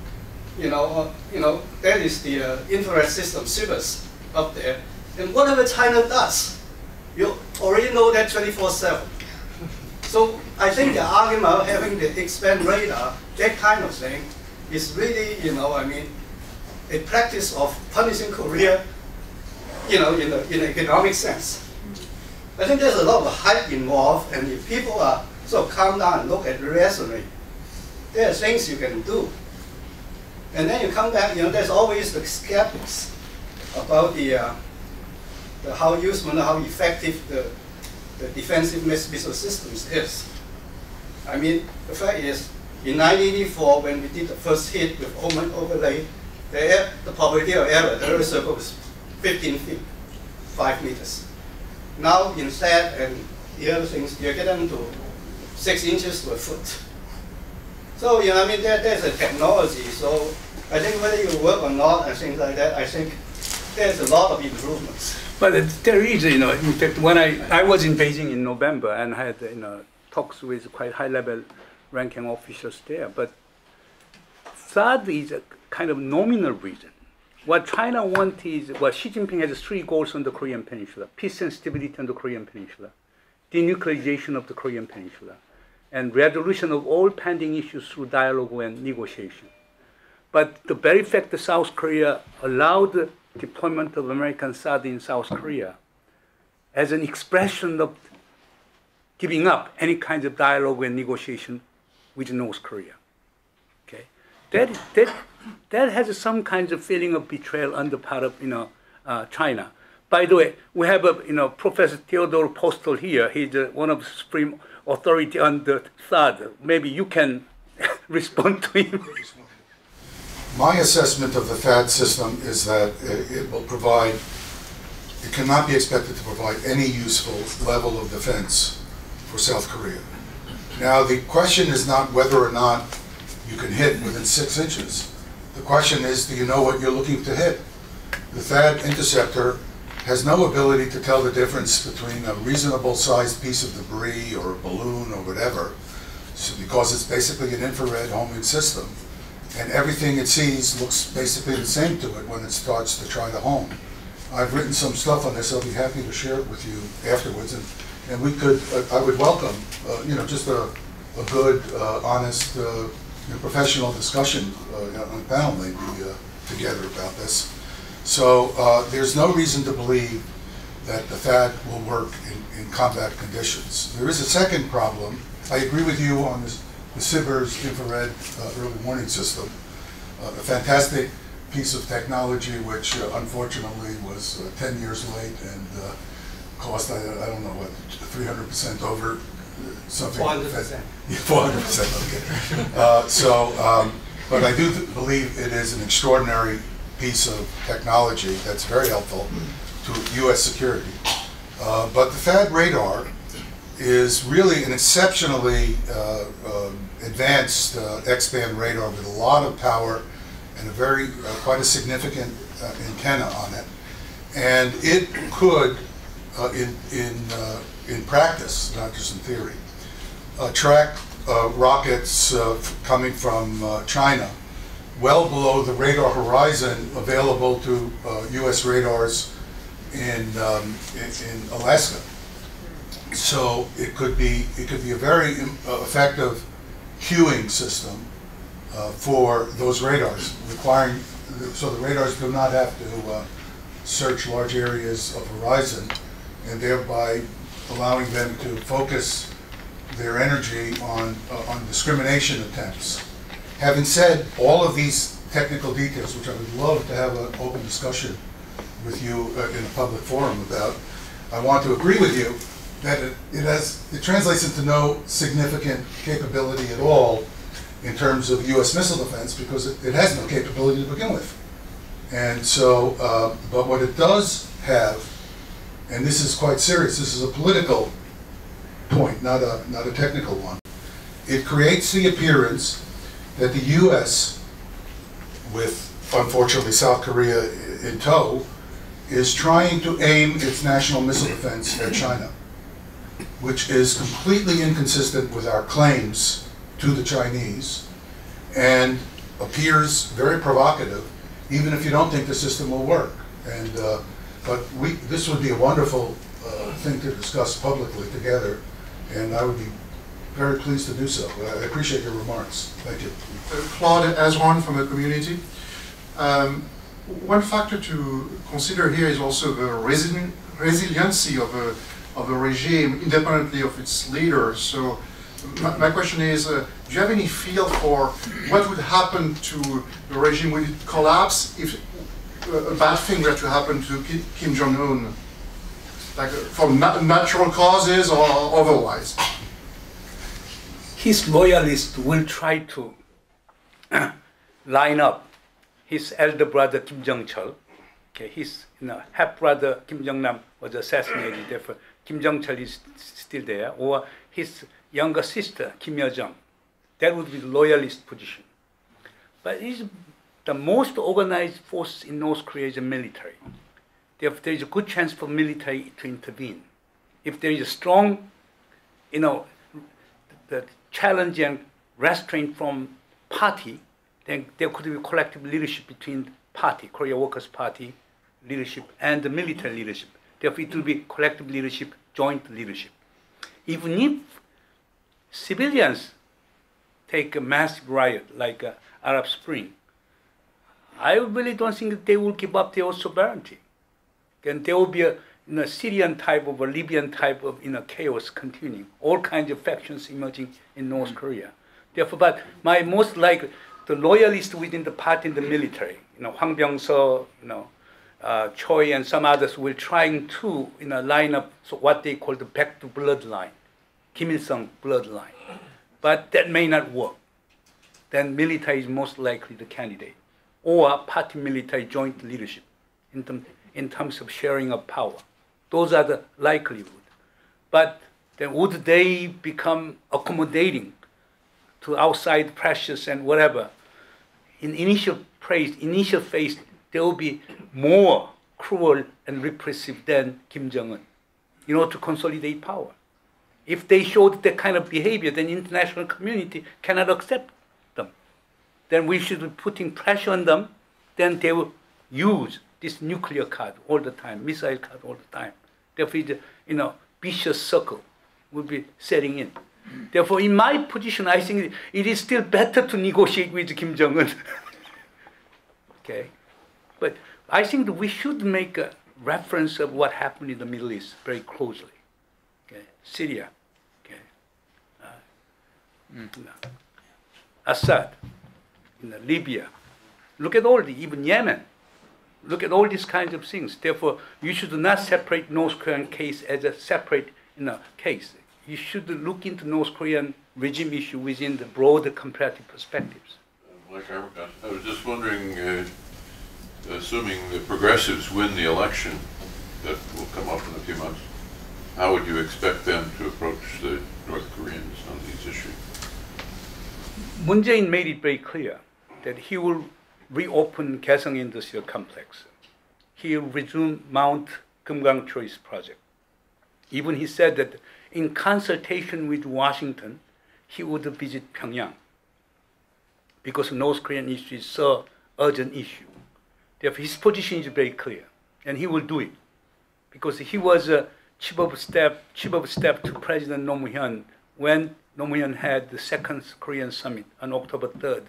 that is the infrared system service up there. And whatever China does, you already know that 24/7. So I think the argument of having the X-band radar, that kind of thing, is really, a practice of punishing Korea, in an economic sense. I think there's a lot of hype involved, and if people are sort of calm down and look at the resume, there are things you can do. And then you come back, there's always the skeptics about how useful, how effective the defensive missile systems is. The fact is, in 1984, when we did the first hit with Oman overlay, the probability of error, the error circle was 15 feet, 5 meters. Now in THAAD and the other things, you're getting to 6 inches to a foot. So, there's a technology. So I think whether you work or not and things like that, I think there's a lot of improvements. But there is, in fact, when I was in Beijing in November and had, talks with quite high-level ranking officials there, but THAAD is a kind of nominal reason. What China wants is, Xi Jinping has 3 goals on the Korean Peninsula: peace and stability on the Korean Peninsula, denuclearization of the Korean Peninsula, and resolution of all pending issues through dialogue and negotiation. But the very fact that South Korea allowed the deployment of American THAAD in South Korea as an expression of giving up any kind of dialogue and negotiation with North Korea. Okay, that has some kinds of feeling of betrayal on the part of China. By the way, we have Professor Theodore Postel here. He's one of the supreme authority on the THAAD. Maybe you can respond to him. My assessment of the THAAD system is that it cannot be expected to provide any useful level of defense for South Korea. Now, the question is not whether or not you can hit within 6 inches. The question is, do you know what you're looking to hit? The THAAD interceptor has no ability to tell the difference between a reasonable sized piece of debris or a balloon or whatever, because it's basically an infrared homing system. And everything it sees looks basically the same to it when it starts to try to home. I've written some stuff on this. I'll be happy to share it with you afterwards. And we could, I would welcome, just a good, honest, professional discussion on the panel maybe together about this. So there's no reason to believe that the THAAD will work in combat conditions. There is a second problem. I agree with you on this, the SIBR's infrared early warning system, a fantastic piece of technology which unfortunately was 10 years late and cost, I don't know what, 300% over something. 400%. 400%, okay. But I do believe it is an extraordinary piece of technology that's very helpful to U.S. security. But the THAAD radar is really an exceptionally advanced X-band radar with a lot of power and a very quite a significant antenna on it, and it could, in practice, not just in theory, track rockets coming from China well below the radar horizon available to U.S. radars in Alaska. So it could be a very effective cueing system for those radars, requiring so the radars do not have to search large areas of horizon, and thereby allowing them to focus their energy on discrimination attempts. Having said all of these technical details, which I would love to have an open discussion with you in a public forum about, I want to agree with you that it translates into no significant capability at all in terms of U.S. missile defense, because it has no capability to begin with. And so, but what it does have, and this is quite serious, this is a political point, not a technical one. It creates the appearance that the U.S., with unfortunately South Korea in tow, is trying to aim its national missile defense at China, which is completely inconsistent with our claims to the Chinese and appears very provocative, even if you don't think the system will work. And but this would be a wonderful thing to discuss publicly together, and I would be very pleased to do so. I appreciate your remarks. Thank you. Claude Azwan from the community. One factor to consider here is also the resiliency of a regime independently of its leaders. So my question is, do you have any feel for what would happen to the regime? Would it collapse if a bad thing were to happen to Kim Jong-un, like from natural causes or otherwise? His loyalists will try to line up his elder brother Kim Jong-chul. Okay, his half brother Kim Jong-nam was assassinated. Therefore, Kim Jong-chul is still there, or his younger sister Kim Yo-jong. That would be the loyalist position. But the most organized force in North Korea is the military. Therefore, there is a good chance for military to intervene. If there is a strong, the challenge and restraint from party, then there could be collective leadership between party, Korea Workers' Party leadership and the military leadership. Therefore, it will be collective leadership, joint leadership. even if civilians take a massive riot like Arab Spring, I really don't think that they will give up their sovereignty. And there will be a Syrian type of, a Libyan type of chaos continuing, all kinds of factions emerging in North Korea. Therefore, but my most likely, the loyalists within the party in the military, Hwang Byung-seo, Choi and some others will trying to line up what they call the back to bloodline, Kim Il-sung bloodline. But that may not work. Then military is most likely the candidate, or party military joint leadership in terms of sharing of power. Those are the likelihood. But then would they become accommodating to outside pressures and whatever? In initial phase, they will be more cruel and repressive than Kim Jong-un, to consolidate power. If they showed that kind of behavior, then international community cannot accept them. Then we should be putting pressure on them. Then they will use this nuclear card all the time, missile card all the time. Therefore, the vicious circle will be setting in. Therefore, in my position, I think it is still better to negotiate with Kim Jong-un. Okay, but I think that we should make a reference of what happened in the Middle East very closely. Okay, Syria, okay, Assad, Libya. Look at all even Yemen. Look at all these kinds of things. Therefore, you should not separate North Korean case as a separate case. You should look into North Korean regime issue within the broader comparative perspectives. Mike Armacon, I was just wondering, assuming the progressives win the election that will come up in a few months, how would you expect them to approach the North Koreans on these issues? Moon Jae-in made it very clear that he will reopen Kaesong Industrial Complex. He will resume Mount Kumgang Choice project. Even he said that in consultation with Washington, he would visit Pyongyang because North Korean issue is so urgent issue. Therefore, his position is very clear, and he will do it because he was a chief of staff to President Roh Moo-hyun when Roh Moo-hyun had the second Korean summit on October 3rd,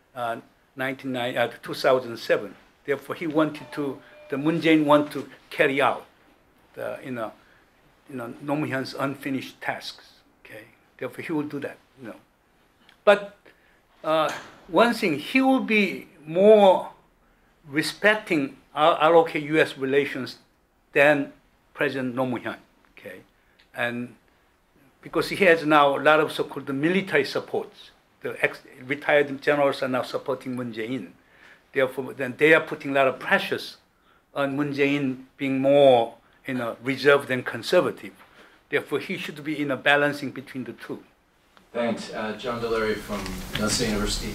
2007. Therefore, the Moon Jae-in wanted to carry out the, Roh Moo-hyun's unfinished tasks. Okay, therefore he will do that. But one thing, he will be more respecting ROK-U.S. relations than President Roh Moo-hyun. Okay, and because he has now a lot of so-called military supports. The retired generals are now supporting Moon Jae-in. Therefore, then they are putting a lot of pressures on Moon Jae-in being more reserved and conservative. Therefore, he should be balancing between the two. Thanks. John Delury from Yonsei University.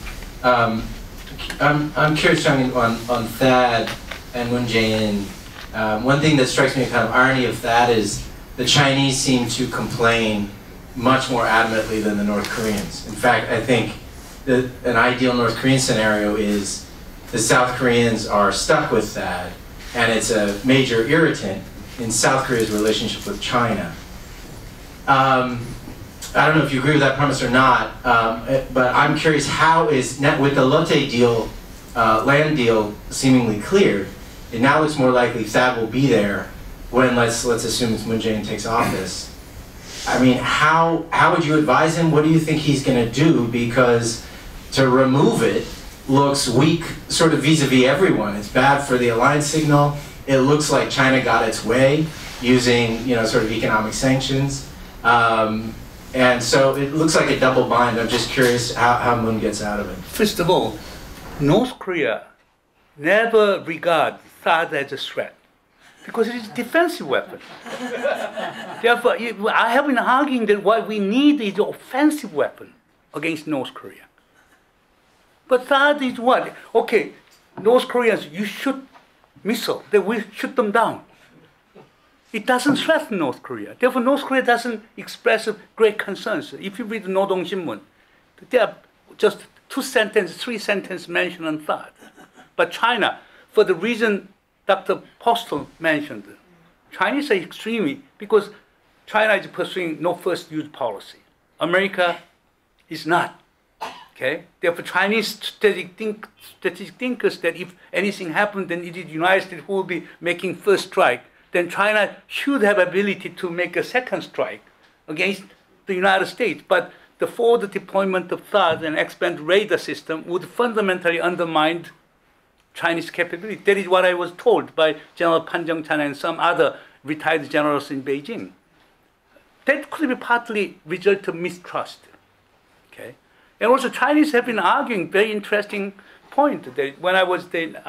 I'm curious, Chung, on THAAD and Moon Jae-in. One thing that strikes me a kind of irony of THAAD is the Chinese seem to complain much more adamantly than the North Koreans. In fact, I think that an ideal North Korean scenario is the South Koreans are stuck with THAAD, and it's a major irritant in South Korea's relationship with China. I don't know if you agree with that premise or not, but I'm curious, how is, with the Lotte deal, land deal seemingly cleared, it now looks more likely THAAD will be there when, let's assume it's Moon Jae-in takes office. I mean, how would you advise him? What do you think he's going to do? Because to remove it looks weak, sort of vis-a-vis everyone. It's bad for the alliance signal. It looks like China got its way using, sort of economic sanctions. And so it looks like a double bind. I'm just curious how Moon gets out of it. First of all, North Korea never regards THAAD as a threat because it is a defensive weapon. Therefore, I have been arguing that what we need is an offensive weapon against North Korea. But THAAD is what? Okay, North Koreans, you shoot missiles, they will shoot them down. It doesn't threaten North Korea. Therefore, North Korea doesn't express great concerns. If you read the Nodong Shinmun, there are just 3 sentences mentioned on THAAD. But China, for the reason Dr. Postel mentioned, Chinese are extremely, because China is pursuing no first use policy. America is not. Okay? Therefore, Chinese strategic thinkers that if anything happens, then it is the United States who will be making first strike. Then China should have ability to make a second strike against the United States. But the forward deployment of THAAD and expand radar system would fundamentally undermine Chinese capability. That is what I was told by General Pan Zhengchan and some other retired generals in Beijing. That could be partly result of mistrust. Okay? And also Chinese have been arguing very interesting point. That when I was in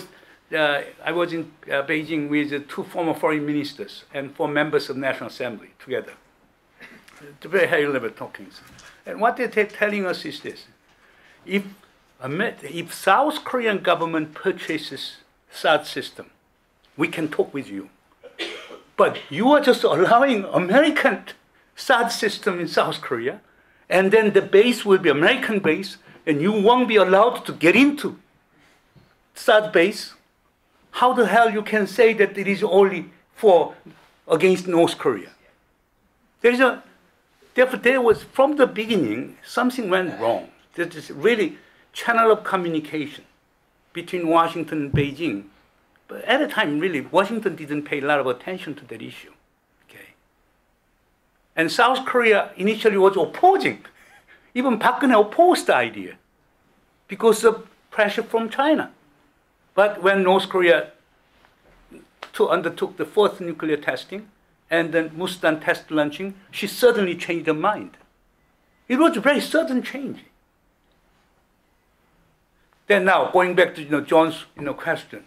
Beijing with 2 former foreign ministers and 4 members of National Assembly together. It's very high level talkings. And what they're telling us is this: if South Korean government purchases THAAD system, we can talk with you. But you are just allowing American THAAD system in South Korea, and then the base will be American base, and you won't be allowed to get into THAAD base. How the hell you can say that it is only against North Korea? Therefore, there was, from the beginning, something went wrong. There is really channel of communication between Washington and Beijing. But at the time, really, Washington didn't pay a lot of attention to that issue. Okay? And South Korea initially was opposing. Even Park Geun-hye opposed the idea because of pressure from China. But when North Korea undertook the 4th nuclear testing, and then Mustan test launching, she suddenly changed her mind. It was a very sudden change. Then now, going back to John's question,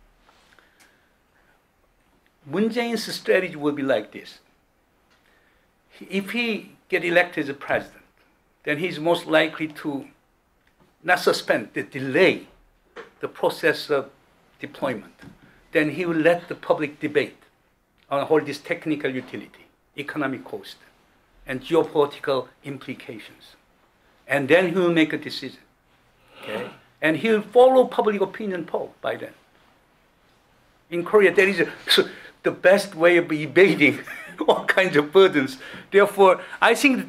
Moon Jae-in's strategy will be like this. If he get elected as president, then he's most likely to not suspend, delay the process of deployment. Then he will let the public debate on all this technical utility, economic cost, and geopolitical implications. And then he will make a decision. Okay? And he will follow public opinion poll by then. In Korea, that is the best way of evading all kinds of burdens. Therefore, I think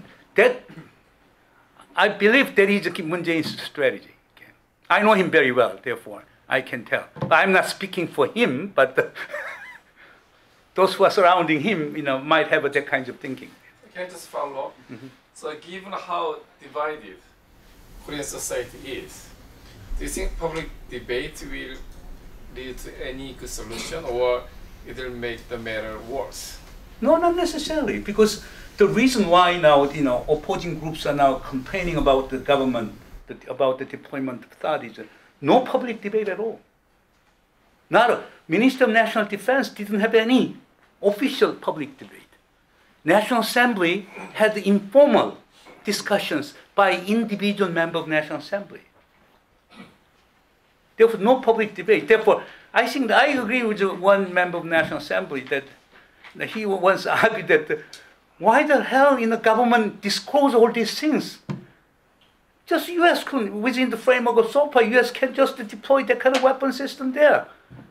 I believe that is Moon Jae-in's strategy. Okay? I know him very well, therefore, I can tell. I'm not speaking for him, but those who are surrounding him, might have that kind of thinking. Can I just follow up? Mm-hmm. So, given how divided Korean society is, do you think public debate will lead to any good solution, or it will make the matter worse? No, not necessarily, because the reason why now, opposing groups are now complaining about the government, about the deployment of THAAD is no public debate at all. Minister of National Defense didn't have any official public debate. National Assembly had informal discussions by individual member of National Assembly. Therefore, no public debate. Therefore, I think that I agree with one member of National Assembly that he once argued that why the hell in the government disclose all these things? Just U.S. can, within the framework of SOPA, U.S. can just deploy that kind of weapon system there.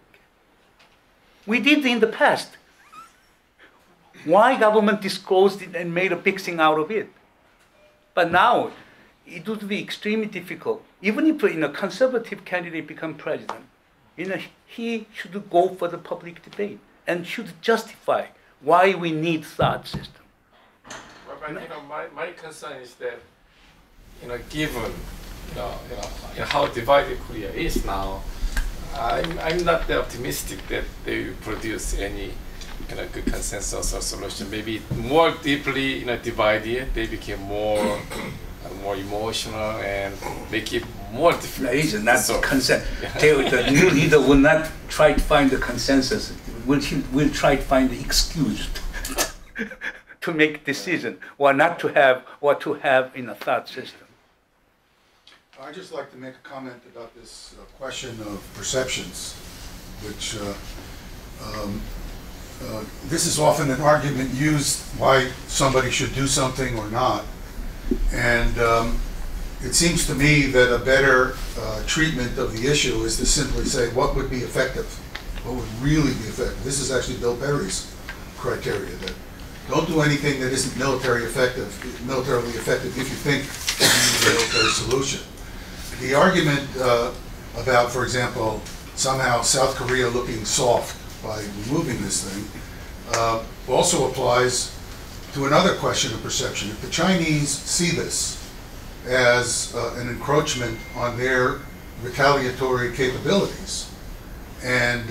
We did in the past. Why government disclosed it and made a big thing out of it? But now, it would be extremely difficult. Even if a conservative candidate become president, he should go for the public debate and should justify why we need THAAD system. But my concern is that given how divided Korea is now, I'm not that optimistic that they will produce any good consensus or solution. Maybe more deeply divided, they became more emotional and make it more difficult. It's not consent. The new leader will not try to find the consensus. Will try to find the excuse to make decision or not to have in a THAAD system. I'd just like to make a comment about this question of perceptions, which this is often an argument used why somebody should do something or not. And it seems to me that a better treatment of the issue is to simply say what would be effective, what would really be effective. This is actually Bill Perry's criteria, that Don't do anything that isn't militarily effective if you think you need a military solution. The argument about, for example, somehow South Korea looking soft by removing this thing also applies to another question of perception. If the Chinese see this as an encroachment on their retaliatory capabilities, and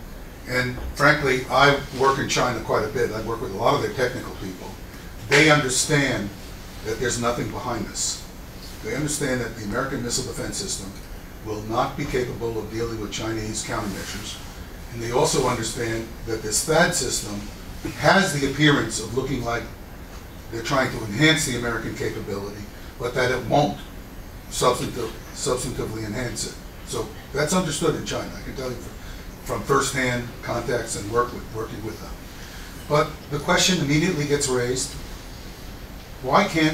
frankly, I work in China quite a bit. I work with a lot of their technical people. They understand that there's nothing behind this. They understand that the American missile defense system will not be capable of dealing with Chinese countermeasures. And they also understand that this THAAD system has the appearance of looking like they're trying to enhance the American capability, but that it won't substantively enhance it. So that's understood in China. I can tell you from first-hand contacts and working with them. But the question immediately gets raised: why can't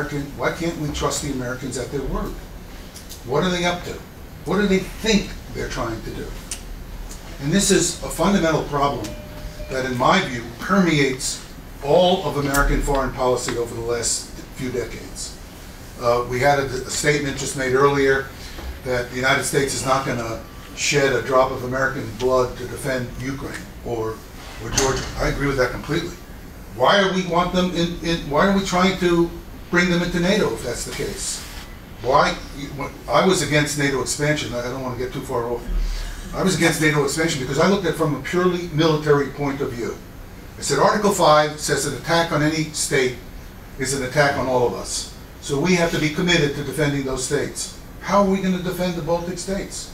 we trust the Americans at their word? What are they up to? What do they think they're trying to do? And this is a fundamental problem that, in my view, permeates all of American foreign policy over the last few decades. We had a statement just made earlier that the United States is not going to shed a drop of American blood to defend Ukraine or Georgia. I agree with that completely. Why are we why are we trying to bring them into NATO if that's the case? Why? I was against NATO expansion. I don't want to get too far off. I was against NATO expansion because I looked at it from a purely military point of view. I said Article 5 says an attack on any state is an attack on all of us. So we have to be committed to defending those states. How are we going to defend the Baltic states?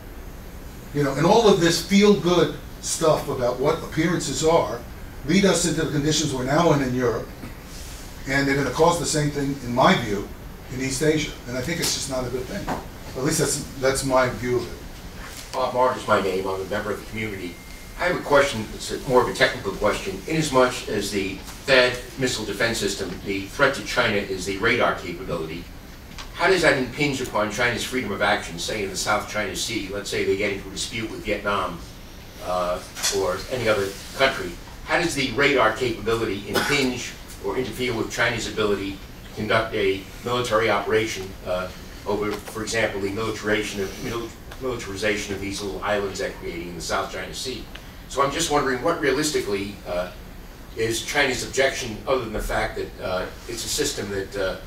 You know, and all of this feel-good stuff about what appearances are lead us into the conditions we're now in Europe, and they're going to cause the same thing, in my view, in East Asia. And I think it's just not a good thing. At least that's my view of it. Bob Martin is my name. I'm a member of the community. I have a question that's more of a technical question. Inasmuch as the THAAD missile defense system, the threat to China is the radar capability, how does that impinge upon China's freedom of action, say in the South China Sea? Let's say they get into a dispute with Vietnam or any other country. How does the radar capability impinge or interfere with China's ability to conduct a military operation over, for example, the militarization of these little islands they're creating in the South China Sea? So I'm just wondering what realistically is China's objection, other than the fact that it's a system that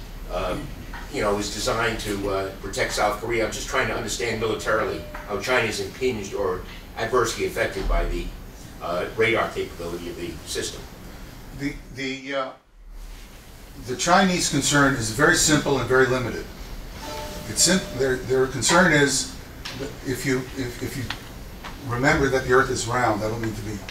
is designed to protect South Korea. I'm just trying to understand militarily how China is impinged or adversely affected by the radar capability of the system. The Chinese concern is very simple and very limited. Their concern is that if you remember that the Earth is round. I don't mean to be,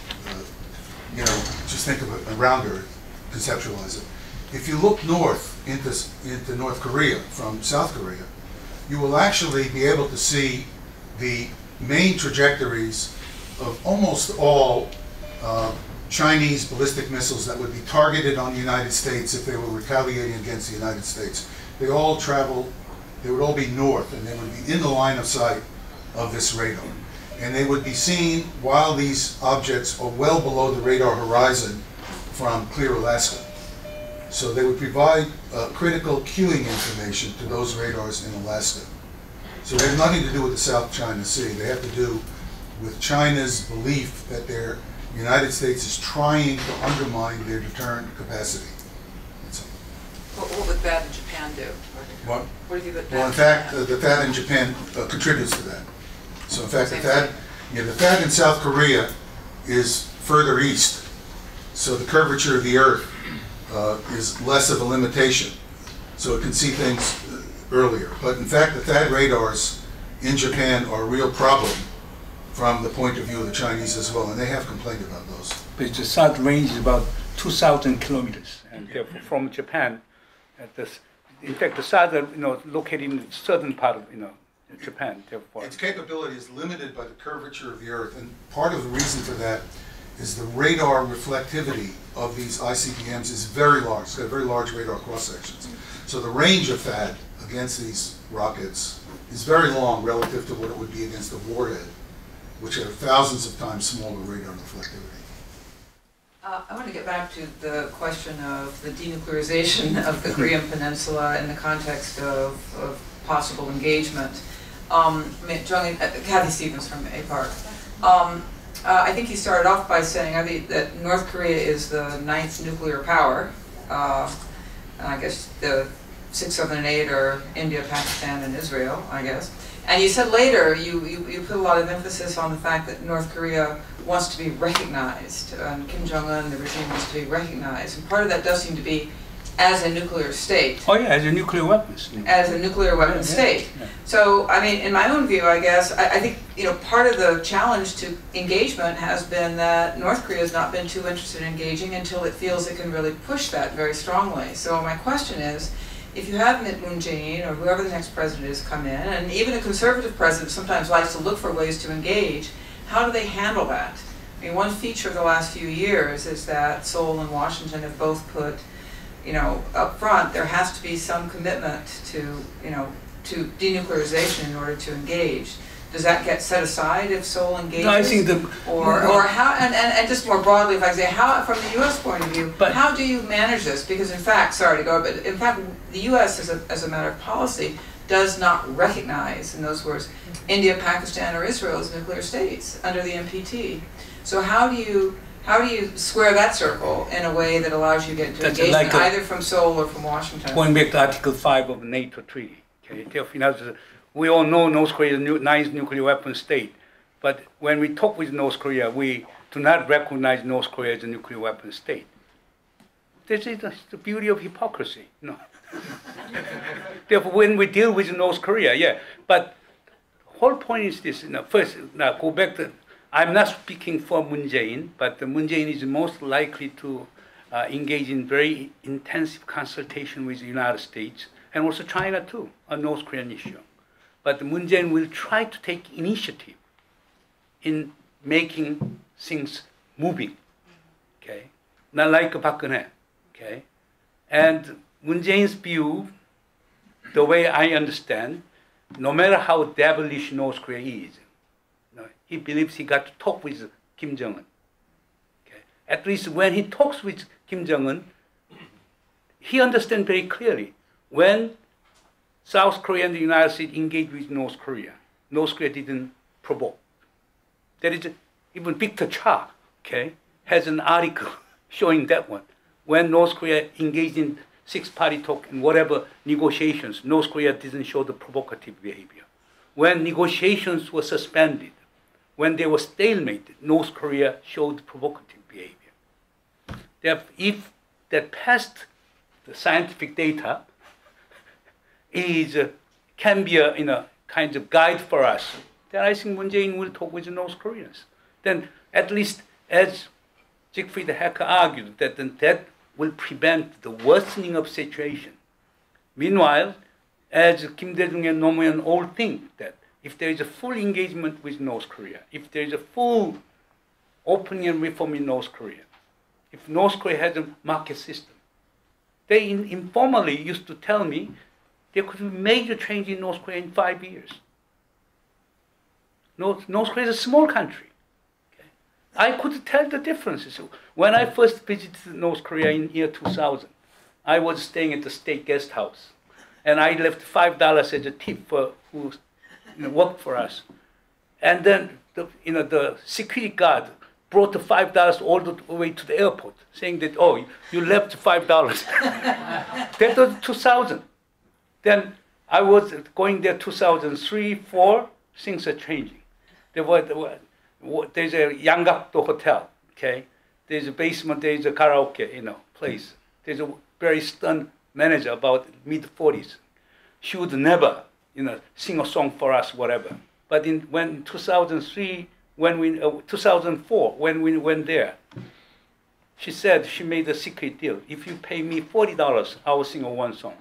just think of it around Earth, conceptualize it. If you look north into North Korea from South Korea, you will actually be able to see the main trajectories of almost all Chinese ballistic missiles that would be targeted on the United States if they were retaliating against the United States. They would all be north, and they would be in the line of sight of this radar. And they would be seen while these objects are well below the radar horizon from clear Alaska. So they would provide critical cueing information to those radars in Alaska. So they have nothing to do with the South China Sea. They have to do with China's belief that the United States is trying to undermine their deterrent capacity. What would THAAD in Japan do? What? What do you think that Well, in fact, the THAAD in Japan contributes to that. So in fact, the THAAD in South Korea is further east. So the curvature of the Earth is less of a limitation. So it can see things earlier. But in fact, the THAAD radars in Japan are a real problem from the point of view of the Chinese as well, and they have complained about those. But the THAAD range is about 2,000 kilometers, and therefore from Japan, in fact, the THAAD are located in a certain part of Japan. Therefore, its capability is limited by the curvature of the Earth, and part of the reason for that is the radar reflectivity of these ICBMs is very large. It's got very large radar cross sections. So the range of THAAD against these rockets is very long relative to what it would be against a warhead, which have thousands of times smaller radar reflectivity. I want to get back to the question of the denuclearization of the Korean Peninsula in the context of possible engagement. Kathy Stevens from APARC. I think you started off by saying that North Korea is the 9th nuclear power. And I guess the 6, 7, and 8 are India, Pakistan, and Israel, I guess. And you said later, you put a lot of emphasis on the fact that North Korea wants to be recognized, and Kim Jong-un, the regime, wants to be recognized. And part of that does seem to be as a nuclear state. Oh yeah, as a nuclear weapons. As a nuclear weapon state. Yeah. So, I mean, in my own view, I guess, I think, part of the challenge to engagement has been that North Korea has not been too interested in engaging until it feels it can really push that very strongly. So my question is, if you have Moon Jae-in or whoever the next president is come in, and even a conservative president sometimes likes to look for ways to engage, how do they handle that? I mean, one feature of the last few years is that Seoul and Washington have both put, up front, there has to be some commitment to, to denuclearization in order to engage. Does that get set aside if Seoul engages? No, I think or how, and just more broadly, if I say, how, from the U.S. point of view, how do you manage this? Because in fact, sorry to go, but in fact, the U.S. as a matter of policy does not recognize, in those words, India, Pakistan, or Israel as nuclear states under the NPT. So how do you square that circle in a way that allows you to get into engagement either from Seoul or from Washington? Going back to Article 5 of the NATO Treaty. Okay, we all know North Korea is the 9th nuclear weapon state, but when we talk with North Korea, we do not recognize North Korea as a nuclear weapon state. This is the beauty of hypocrisy. No. Therefore, when we deal with North Korea, yeah, but the whole point is this. First, now go back to, I'm not speaking for Moon Jae-in, but Moon Jae-in is most likely to engage in very intensive consultation with the United States and also China too, on North Korean issue. But Moon Jae-in will try to take initiative in making things moving, okay? Not like Park Geun-hye, okay? And Moon Jae-in's view, the way I understand, no matter how devilish North Korea is, he believes he got to talk with Kim Jong-un. Okay? At least when he talks with Kim Jong-un, he understands very clearly when South Korea and the United States engaged with North Korea didn't provoke. There is even Victor Cha, okay, has an article showing that one. When North Korea engaged in six-party talk and whatever negotiations, North Korea didn't show the provocative behavior. When negotiations were suspended, when they were stalemated, North Korea showed provocative behavior. Therefore, if that past the scientific data can be a kind of guide for us, then I think Moon Jae-in will talk with the North Koreans. Then at least as Siegfried Hecker argued, that will prevent the worsening of situation. Meanwhile, as Kim Dae-jung and Roh Moo-hyun all think that if there is a full engagement with North Korea, if there is a full opening and reform in North Korea, if North Korea has a market system, they informally used to tell me there could be major change in North Korea in 5 years. North Korea is a small country. Okay? I could tell the differences. When I first visited North Korea in year 2000, I was staying at the state guest house, and I left $5 as a tip for who worked for us. And then the security guard brought the $5 all the way to the airport, saying that, oh, you left $5. That was 2000. Then I was going there 2003, 4, things are changing. There's a Yanggakdo hotel, okay? There's a basement, there's a karaoke, place. There's a very stern manager about mid-40s. She would never, sing a song for us, whatever. But when 2003, 2004, when we went there, she said she made a secret deal. If you pay me $40, I will sing one song.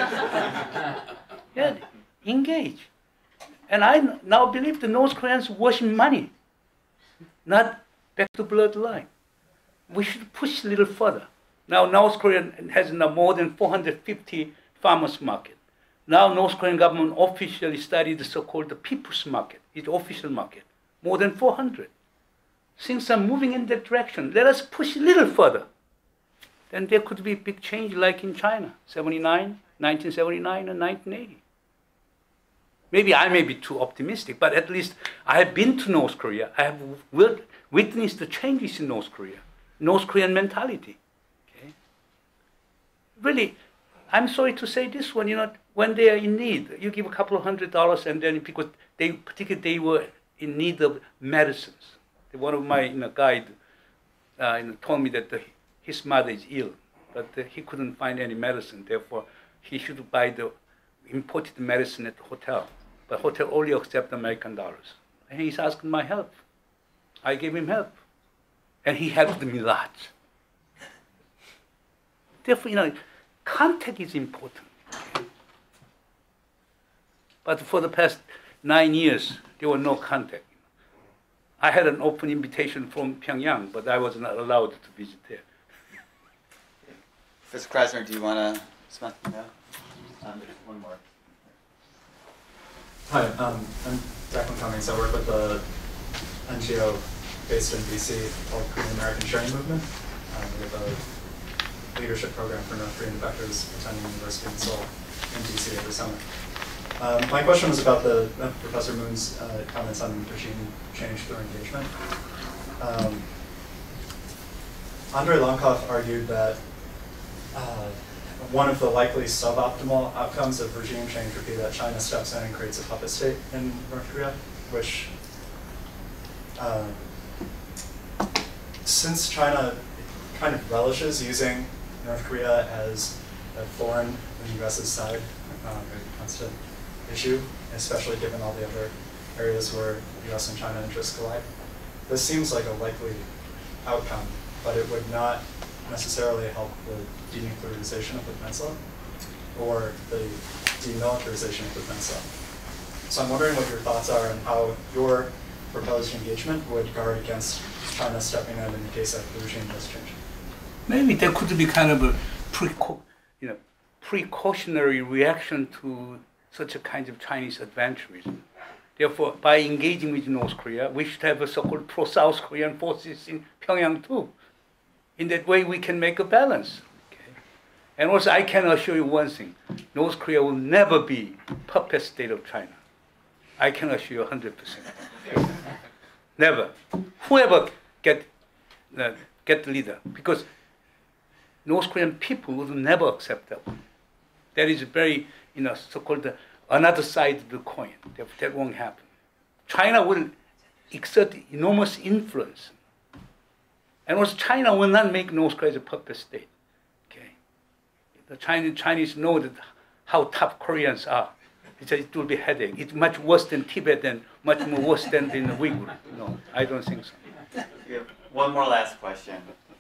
Yeah, engage. And I now believe the North Koreans washing money, not back to bloodline. We should push a little further. Now North Korea has now more than 450 farmers market. Now North Korean government officially studied the so-called people's market, its official market, more than 400. things are moving in that direction. Let us push a little further. Then there could be a big change like in China, 1979 and 1980. Maybe I may be too optimistic, but at least I have been to North Korea. I have witnessed the changes in North Korea, North Korean mentality. Okay? Really, I'm sorry to say this one, when they are in need, you give a couple of $100 and then because particularly they were in need of medicines. One of my guide told me that his mother is ill, but he couldn't find any medicine. Therefore, he should buy the imported medicine at the hotel. But hotel only accept American dollars. And he's asking my help. I gave him help. And he helped me a lot. Therefore, contact is important. Okay? But for the past 9 years, there was no contact. I had an open invitation from Pyongyang, but I was not allowed to visit there. Professor Krasner, do you want to respond? No? There's one more. Hi, I'm Declan Cummings. I work with the NGO based in BC called Korean American Sharing Movement. We have a leadership program for North Korean defectors attending the University in Seoul in BC every summer. My question was about Professor Moon's comments on regime change through engagement. Andrei Lomkov argued that one of the likely suboptimal outcomes of regime change would be that China steps in and creates a puppet state in North Korea, which, since China kind of relishes using North Korea as a thorn in the US's side, a constant issue, especially given all the other areas where US and China interests collide. This seems like a likely outcome, but it would not necessarily help the denuclearization of the peninsula or the demilitarization of the peninsula. So I'm wondering what your thoughts are on how your proposed engagement would guard against China stepping in the case that the regime does change. Maybe there could be kind of a precautionary reaction to such a kind of Chinese adventurism. Therefore, by engaging with North Korea, we should have a so-called pro-South Korean forces in Pyongyang too. In that way, we can make a balance. Okay? And also, I can assure you one thing. North Korea will never be puppet state of China. I can assure you 100%. Never. Whoever get the leader. Because North Korean people will never accept that one. That is very, so-called another side of the coin. That won't happen. China will exert enormous influence. And also China will not make North Korea a puppet state. Okay? The Chinese know that how tough Koreans are. It will be a headache. It's much worse than Tibet and much more worse than the Uyghur. No, I don't think so. One more last question.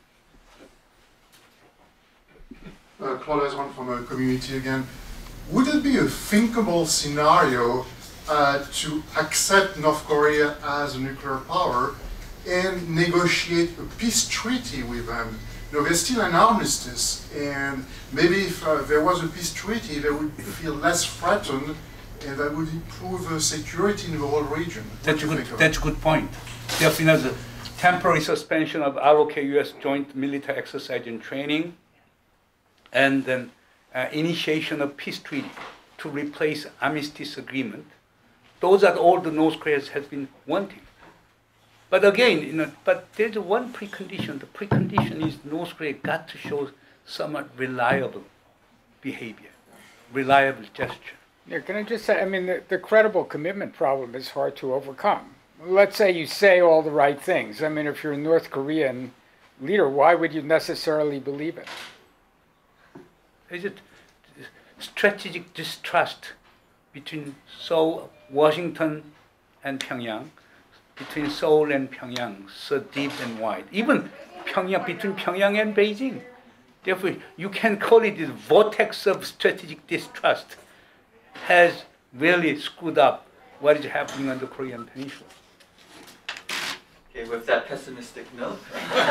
Claude has one from a community again. Would it be a thinkable scenario to accept North Korea as a nuclear power and negotiate a peace treaty with them? There's still an armistice, and maybe if there was a peace treaty, they would feel less threatened, and that would improve security in the whole region. That's a good point. Therefore, the temporary suspension of ROK-US joint military exercise and training, and then initiation of peace treaty to replace armistice agreement. Those are all the North Korea has been wanting. But again, but there's one precondition. The precondition is North Korea got to show somewhat reliable behavior, reliable gesture. Yeah, can I just say, the credible commitment problem is hard to overcome. Let's say you say all the right things. If you're a North Korean leader, why would you necessarily believe it? Is it strategic distrust between Seoul, Washington, and Pyongyang? Between Seoul and Pyongyang, so deep and wide. Even between Pyongyang and Beijing. Therefore, you can call it the vortex of strategic distrust has really screwed up what is happening on the Korean Peninsula. Okay, with that pessimistic note,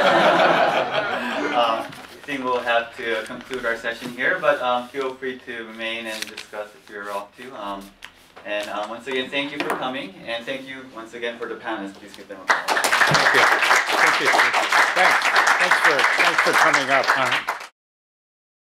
I think we'll have to conclude our session here, but feel free to remain and discuss if you're off to. And once again, thank you for coming, and thank you once again for the panelists. Please give them a applause. Thank you. Thank you. Thanks for coming up.